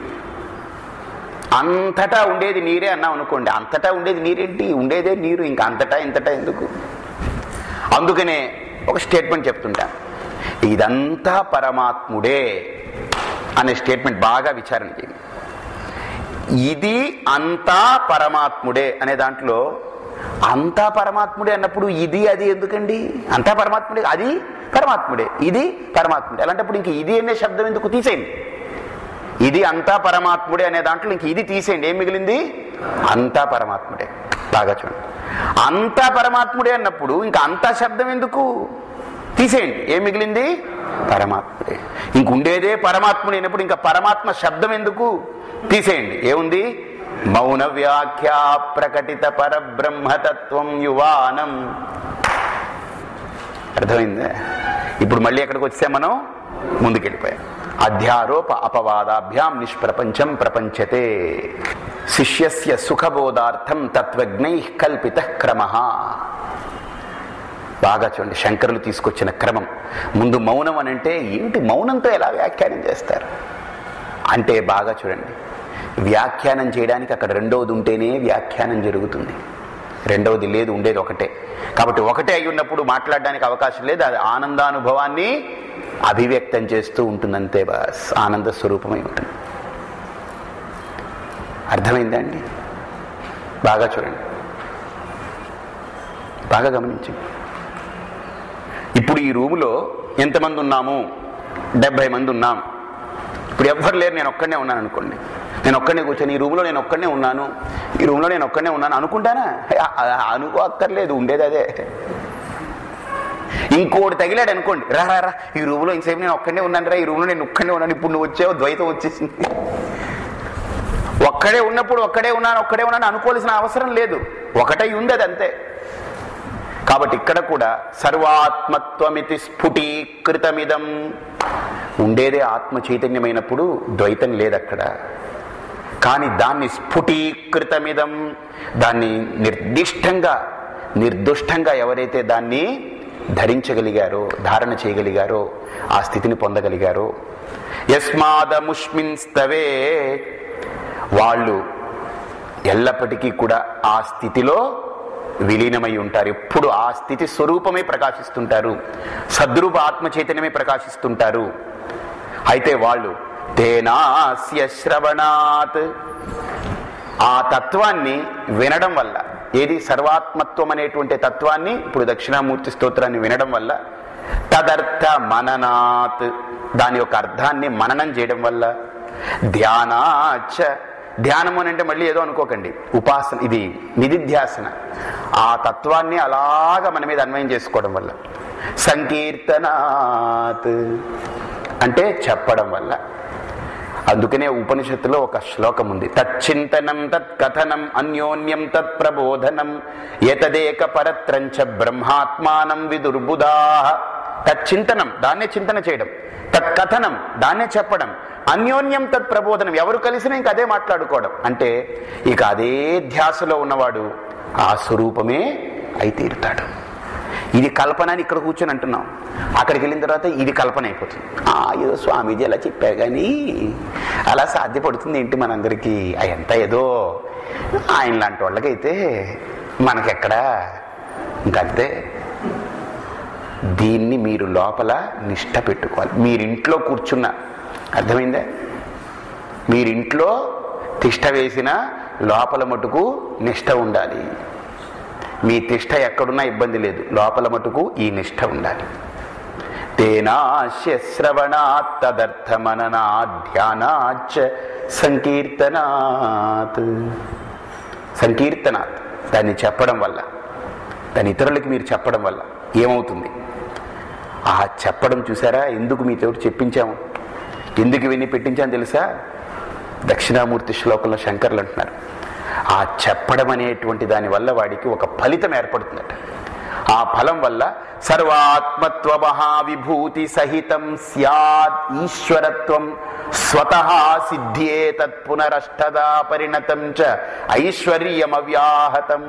అంతటా ఉండేది నీరే అన్నాం అనుకోండి. అంతటా ఉండేది నీరేంటి? ఉండేదే నీరు, ఇంకా అంతటా ఇంతటా ఎందుకు? అందుకనే ఒక స్టేట్మెంట్ చెప్తుంటా, ఇదంతా పరమాత్ముడే అనే స్టేట్మెంట్ బాగా విచారణ చేయండి. ఇది అంతా పరమాత్ముడే అనే దాంట్లో అంతా పరమాత్ముడే అన్నప్పుడు ఇది అది ఎందుకండి? అంతా పరమాత్ముడే, అది పరమాత్ముడే, ఇది పరమాత్ముడే. అలాంటప్పుడు ఇంక ఇది అనే శబ్దం ఎందుకు? తీసేయండి. ఇది అంతా పరమాత్ముడే అనే దాంట్లో ఇంక ఇది తీసేయండి. ఏం మిగిలింది? అంతా పరమాత్ముడే. బాగా చూడండి, అంతా పరమాత్ముడే అన్నప్పుడు ఇంకా అంతా శబ్దం ఎందుకు? తీసేయండి. ఏం మిగిలింది? పరమాత్ముడే. ఇంక ఉండేదే పరమాత్ముడే అయినప్పుడు ఇంకా పరమాత్మ శబ్దం ఎందుకు? తీసేయండి. ఏముంది? మౌన వ్యాఖ్యా ప్రకటిత పరబ్రహ్మతత్వం యువానం. అర్థమైందే? ఇప్పుడు మళ్ళీ ఎక్కడికి వచ్చే మనం ముందుకెళ్ళిపోయాం. అధ్యారోప అపవాదాభ్యాం నిష్ప్రపంచం ప్రపంచతే శిష్యస్య సుఖబోధార్థం తత్వజ్ఞై కల్పిత క్రమ. బాగా చూడండి, శంకరులు తీసుకొచ్చిన క్రమం. ముందు మౌనం అని అంటే ఏమిటి? మౌనంతో ఎలా వ్యాఖ్యానం చేస్తారు అంటే, బాగా చూడండి, వ్యాఖ్యానం చేయడానికి అక్కడ రెండవది ఉంటేనే వ్యాఖ్యానం జరుగుతుంది. రెండవది లేదు, ఉండేది ఒకటే. కాబట్టి ఒకటే అయి ఉన్నప్పుడు మాట్లాడడానికి అవకాశం లేదు. అది ఆనందానుభవాన్ని అభివ్యక్తం చేస్తూ ఉంటుందంతే. బస్ ఆనంద స్వరూపమై ఉంటుంది. అర్థమైందండి? బాగా చూడండి, బాగా గమనించండి. ఇప్పుడు ఈ రూములో ఎంతమంది ఉన్నాము? డెబ్బై మంది ఉన్నాం. ఇప్పుడు ఎవ్వరు లేరు, నేను ఒక్కడనే ఉన్నాను అనుకోండి. నేను ఒక్కడనే కూర్చొని ఈ రూమ్లో నేను ఒక్కడనే ఉన్నాను, ఈ రూమ్లో నేను ఒక్కడనే ఉన్నాను అనుకుంటానా? అనుకో అక్కర్లేదు, ఉండేది అదే. ఇంకోటి తగిలాడు అనుకోండి, రా రా రా ఈ రూమ్లో ఇంతసేపు నేను ఒక్కడనే ఉన్నాను రా, ఈ రూమ్లో నేను ఒక్కడనే ఉన్నాను, ఇప్పుడు నువ్వు వచ్చావు, ద్వైతం వచ్చేసింది. ఒక్క ఒక్కడే ఉన్నప్పుడు ఒక్కడే ఉన్నాను ఒక్కడే ఉన్నాను అనుకోవాల్సిన అవసరం లేదు, ఒకటై ఉంది అది అంతే. కాబట్టి ఇక్కడ కూడా సర్వాత్మత్వమితి స్ఫుటీకృతమిదం, ఉండేదే ఆత్మ చైతన్యమైనప్పుడు ద్వైతం లేదక్కడ. కానీ దాన్ని స్ఫుటీకృతమిదం, దాన్ని నిర్దిష్టంగా నిర్దుష్టంగా ఎవరైతే దాన్ని ధరించగలిగారో, ధారణ చేయగలిగారో, ఆ స్థితిని పొందగలిగారో, యస్మాదముష్మిన్ స్తవే, వాళ్ళు ఎల్లప్పటికీ కూడా ఆ స్థితిలో విలీనమై ఉంటారు. ఎప్పుడు ఆ స్థితి స్వరూపమే ప్రకాశిస్తుంటారు, సద్రూప ఆత్మ చైతన్యమే ప్రకాశిస్తుంటారు. అయితే వాళ్ళు తేనాస్య శ్రవణాత్, ఆ తత్వాన్ని వినడం వల్ల, ఏది సర్వాత్మత్వం అనేటువంటి తత్వాన్ని, ఇప్పుడు దక్షిణామూర్తి స్తోత్రాన్ని వినడం వల్ల, తదర్థ మననాత్, దాని యొక్క అర్థాన్ని మననం చేయడం వల్ల, ధ్యానాచ, ధ్యానము అని అంటే మళ్ళీ ఏదో అనుకోకండి, ఉపాసన, ఇది నిధిధ్యాసన, ఆ తత్వాన్ని అలాగా మన మీద అన్వయం చేసుకోవడం వల్ల, సంకీర్తనాత్ అంటే చెప్పడం వల్ల. అందుకనే ఉపనిషత్తులో ఒక శ్లోకం ఉంది, తచ్చింతనం తత్కథనం అన్యోన్యం తత్ ప్రబోధనం ఏతదేక పరత్రంచ బ్రహ్మాత్మానం విదుర్బుధా. తచ్చింతనం, దాన్నే చింతన చేయడం, తత్కథనం, దాన్నే చెప్పడం, అన్యోన్యం తత్ ప్రబోధనం, ఎవరు కలిసినా ఇంక అదే మాట్లాడుకోవడం. అంటే ఇక అదే ధ్యాసలో ఉన్నవాడు ఆ స్వరూపమే అయి తీరుతాడు. ఇది కల్పన అని ఇక్కడ కూర్చొని అంటున్నాం, అక్కడికి వెళ్ళిన తర్వాత ఇది కల్పన అయిపోతుంది. ఆ ఏదో స్వామీజీ అలా చెప్పారు కానీ అలా సాధ్యపడుతుంది ఏంటి మనందరికీ, అయంత ఏదో ఆయన లాంటి వాళ్ళకైతే మనకెక్కడా, ఇంకంతే. దీన్ని మీరు లోపల నిష్ఠ పెట్టుకోవాలి. మీరింట్లో కూర్చున్న, అర్థమైందా, మీరింట్లో తిష్ట వేసిన లోపల మటుకు నిష్ఠ ఉండాలి. మీ తిష్ట ఎక్కడున్నా ఇబ్బంది లేదు, లోపల మటుకు ఈ నిష్ఠ ఉండాలి. తేనాస్య శ్రవణాత్ తదర్థ మననాత్ ధ్యానాచ సంకీర్తనాత్. సంకీర్తనాత్, దాన్ని చెప్పడం వల్ల, దాని ఇతరులకి మీరు చెప్పడం వల్ల ఏమవుతుంది? ఆ చెప్పడం చూసారా, ఎందుకు మీతో చెప్పించాము, ఎందుకు ఇవన్నీ పెట్టించాను తెలుసా? దక్షిణామూర్తి శ్లోకంలో శంకర్లు అంటున్నారు, ఆ చెప్పడం అనేటువంటి దాని వల్ల వాడికి ఒక ఫలితం ఏర్పడుతుందట. ఆ ఫలం వల్ల సర్వాత్మత్వ మహావిభూతి సహితం స్యాద్ ఈశ్వరత్వం స్వతః సిద్ధ్యే తత్ పునరష్టదా పరిణతం చ ఐశ్వర్యమవ్యాహతం.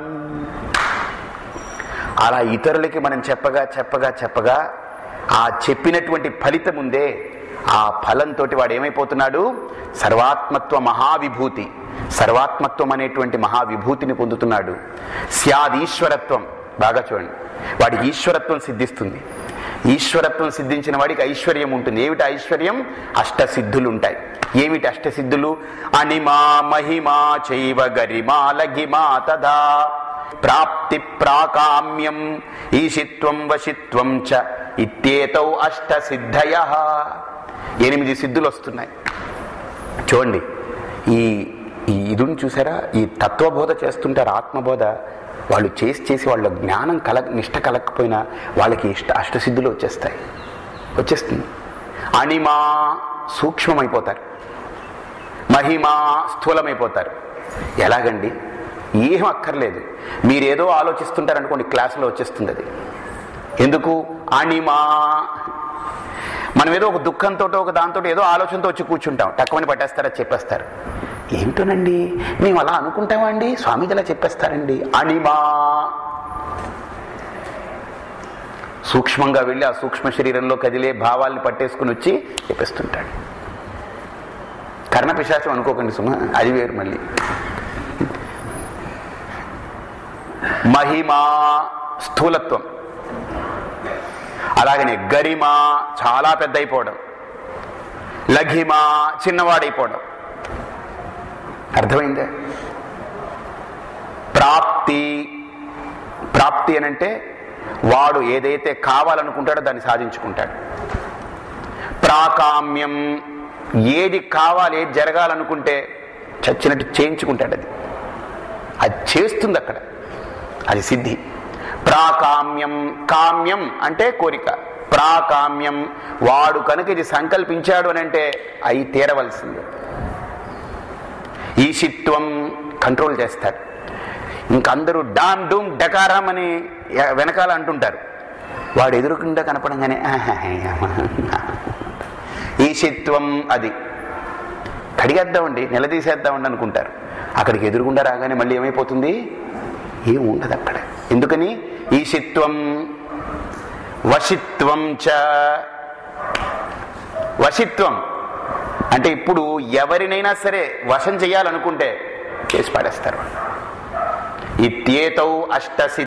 అలా ఇతరులకి మనం చెప్పగా చెప్పగా చెప్పగా ఆ చెప్పినటువంటి ఫలితం ఉందే, ఆ ఫలంతో వాడు ఏమైపోతున్నాడు? సర్వాత్మత్వ మహావిభూతి, సర్వాత్మత్వం అనేటువంటి మహావిభూతిని పొందుతున్నాడు. స్యాద్ ఈశ్వరత్వం, బాగా చూడండి, వాడికి ఈశ్వరత్వం సిద్ధిస్తుంది. ఈశ్వరత్వం సిద్ధించిన వాడికి ఐశ్వర్యం ఉంటుంది. ఏమిటి ఐశ్వర్యం? అష్టసిద్ధులు ఉంటాయి. ఏమిటి అష్టసిద్ధులు? అనిమా మహిమా చైవ గరిమా లఘిమా తదా ప్రాప్తి ప్రాకామ్యం ఈశిత్వం వశిత్వం చ ఇత్యేతౌ అష్టసిద్ధయః. ఎనిమిది సిద్ధులు వస్తున్నాయి. చూడండి, ఈ ఈ ఇదుని చూసారా, ఈ తత్వబోధ చేస్తుంటారు, ఆత్మబోధ, వాళ్ళు చేసి చేసి వాళ్ళ జ్ఞానం కల నిష్ట కలగకపోయినా వాళ్ళకి ఇష్ట అష్టసిద్ధులు వచ్చేస్తాయి, వచ్చేస్తుంది. అణిమా సూక్ష్మమైపోతారు, మహిమా స్థూలమైపోతారు. ఎలాగండి? ఏం అక్కర్లేదు, మీరేదో ఆలోచిస్తుంటారనుకోండి, క్లాసులో వచ్చేస్తుంది అది. ఎందుకు? అణిమా. మనం ఏదో ఒక దుఃఖంతో ఒక దాంతో ఏదో ఆలోచనతో వచ్చి కూర్చుంటాం, తక్కువని పట్టేస్తారా, చెప్పేస్తారు. ఏమిటోనండి మేము అలా అనుకుంటామండి, స్వామీజీ అలా చెప్పేస్తారండి. అణిమా, సూక్ష్మంగా వెళ్ళి ఆ సూక్ష్మ శరీరంలో కదిలే భావాల్ని పట్టేసుకుని వచ్చి చెప్పేస్తుంటాడు. కర్ణపిశాచం అనుకోకండి సుమ, అది వేరు మళ్ళీ. మహిమా స్థూలత్వం, అలాగనే గరిమ చాలా పెద్ద అయిపోవడం, లఘిమ చిన్నవాడైపోవడం. అర్థమైందే? ప్రాప్తి, ప్రాప్తి అనంటే వాడు ఏదైతే కావాలనుకుంటాడో దాన్ని సాధించుకుంటాడు. ప్రాకామ్యం, ఏది కావాలి, ఏది జరగాలనుకుంటే చచ్చినట్టు చేయించుకుంటాడు. అది అది చేస్తుంది అక్కడ, అది సిద్ధి. ప్రాకామ్యం, కామ్యం అంటే కోరిక, ప్రాకామ్యం వాడు కనుక ఇది సంకల్పించాడు అని అంటే అయి తీరవలసింది. ఈశిత్వం కంట్రోల్ చేస్తాడు. ఇంక అందరూ డామ్ డూమ్ డకారం అని వెనకాల అంటుంటారు, వాడు ఎదురుకుండా కనపడంగానే ఈశిత్వం. అది కడిగేద్దామండి, నిలదీసేద్దామండి అనుకుంటారు. అక్కడికి ఎదురుగుండా రాగానే మళ్ళీ ఏమైపోతుంది? ఏం ఉండదు అక్కడ. ఎందుకని? ఈశిత్వం. వశిత్వం చ. వశిత్వం అంటే ఇప్పుడు ఎవరినైనా సరే వశం చేయాలనుకుంటే చేసి పాడేస్తారు. ఇత్యేతౌ అష్టసి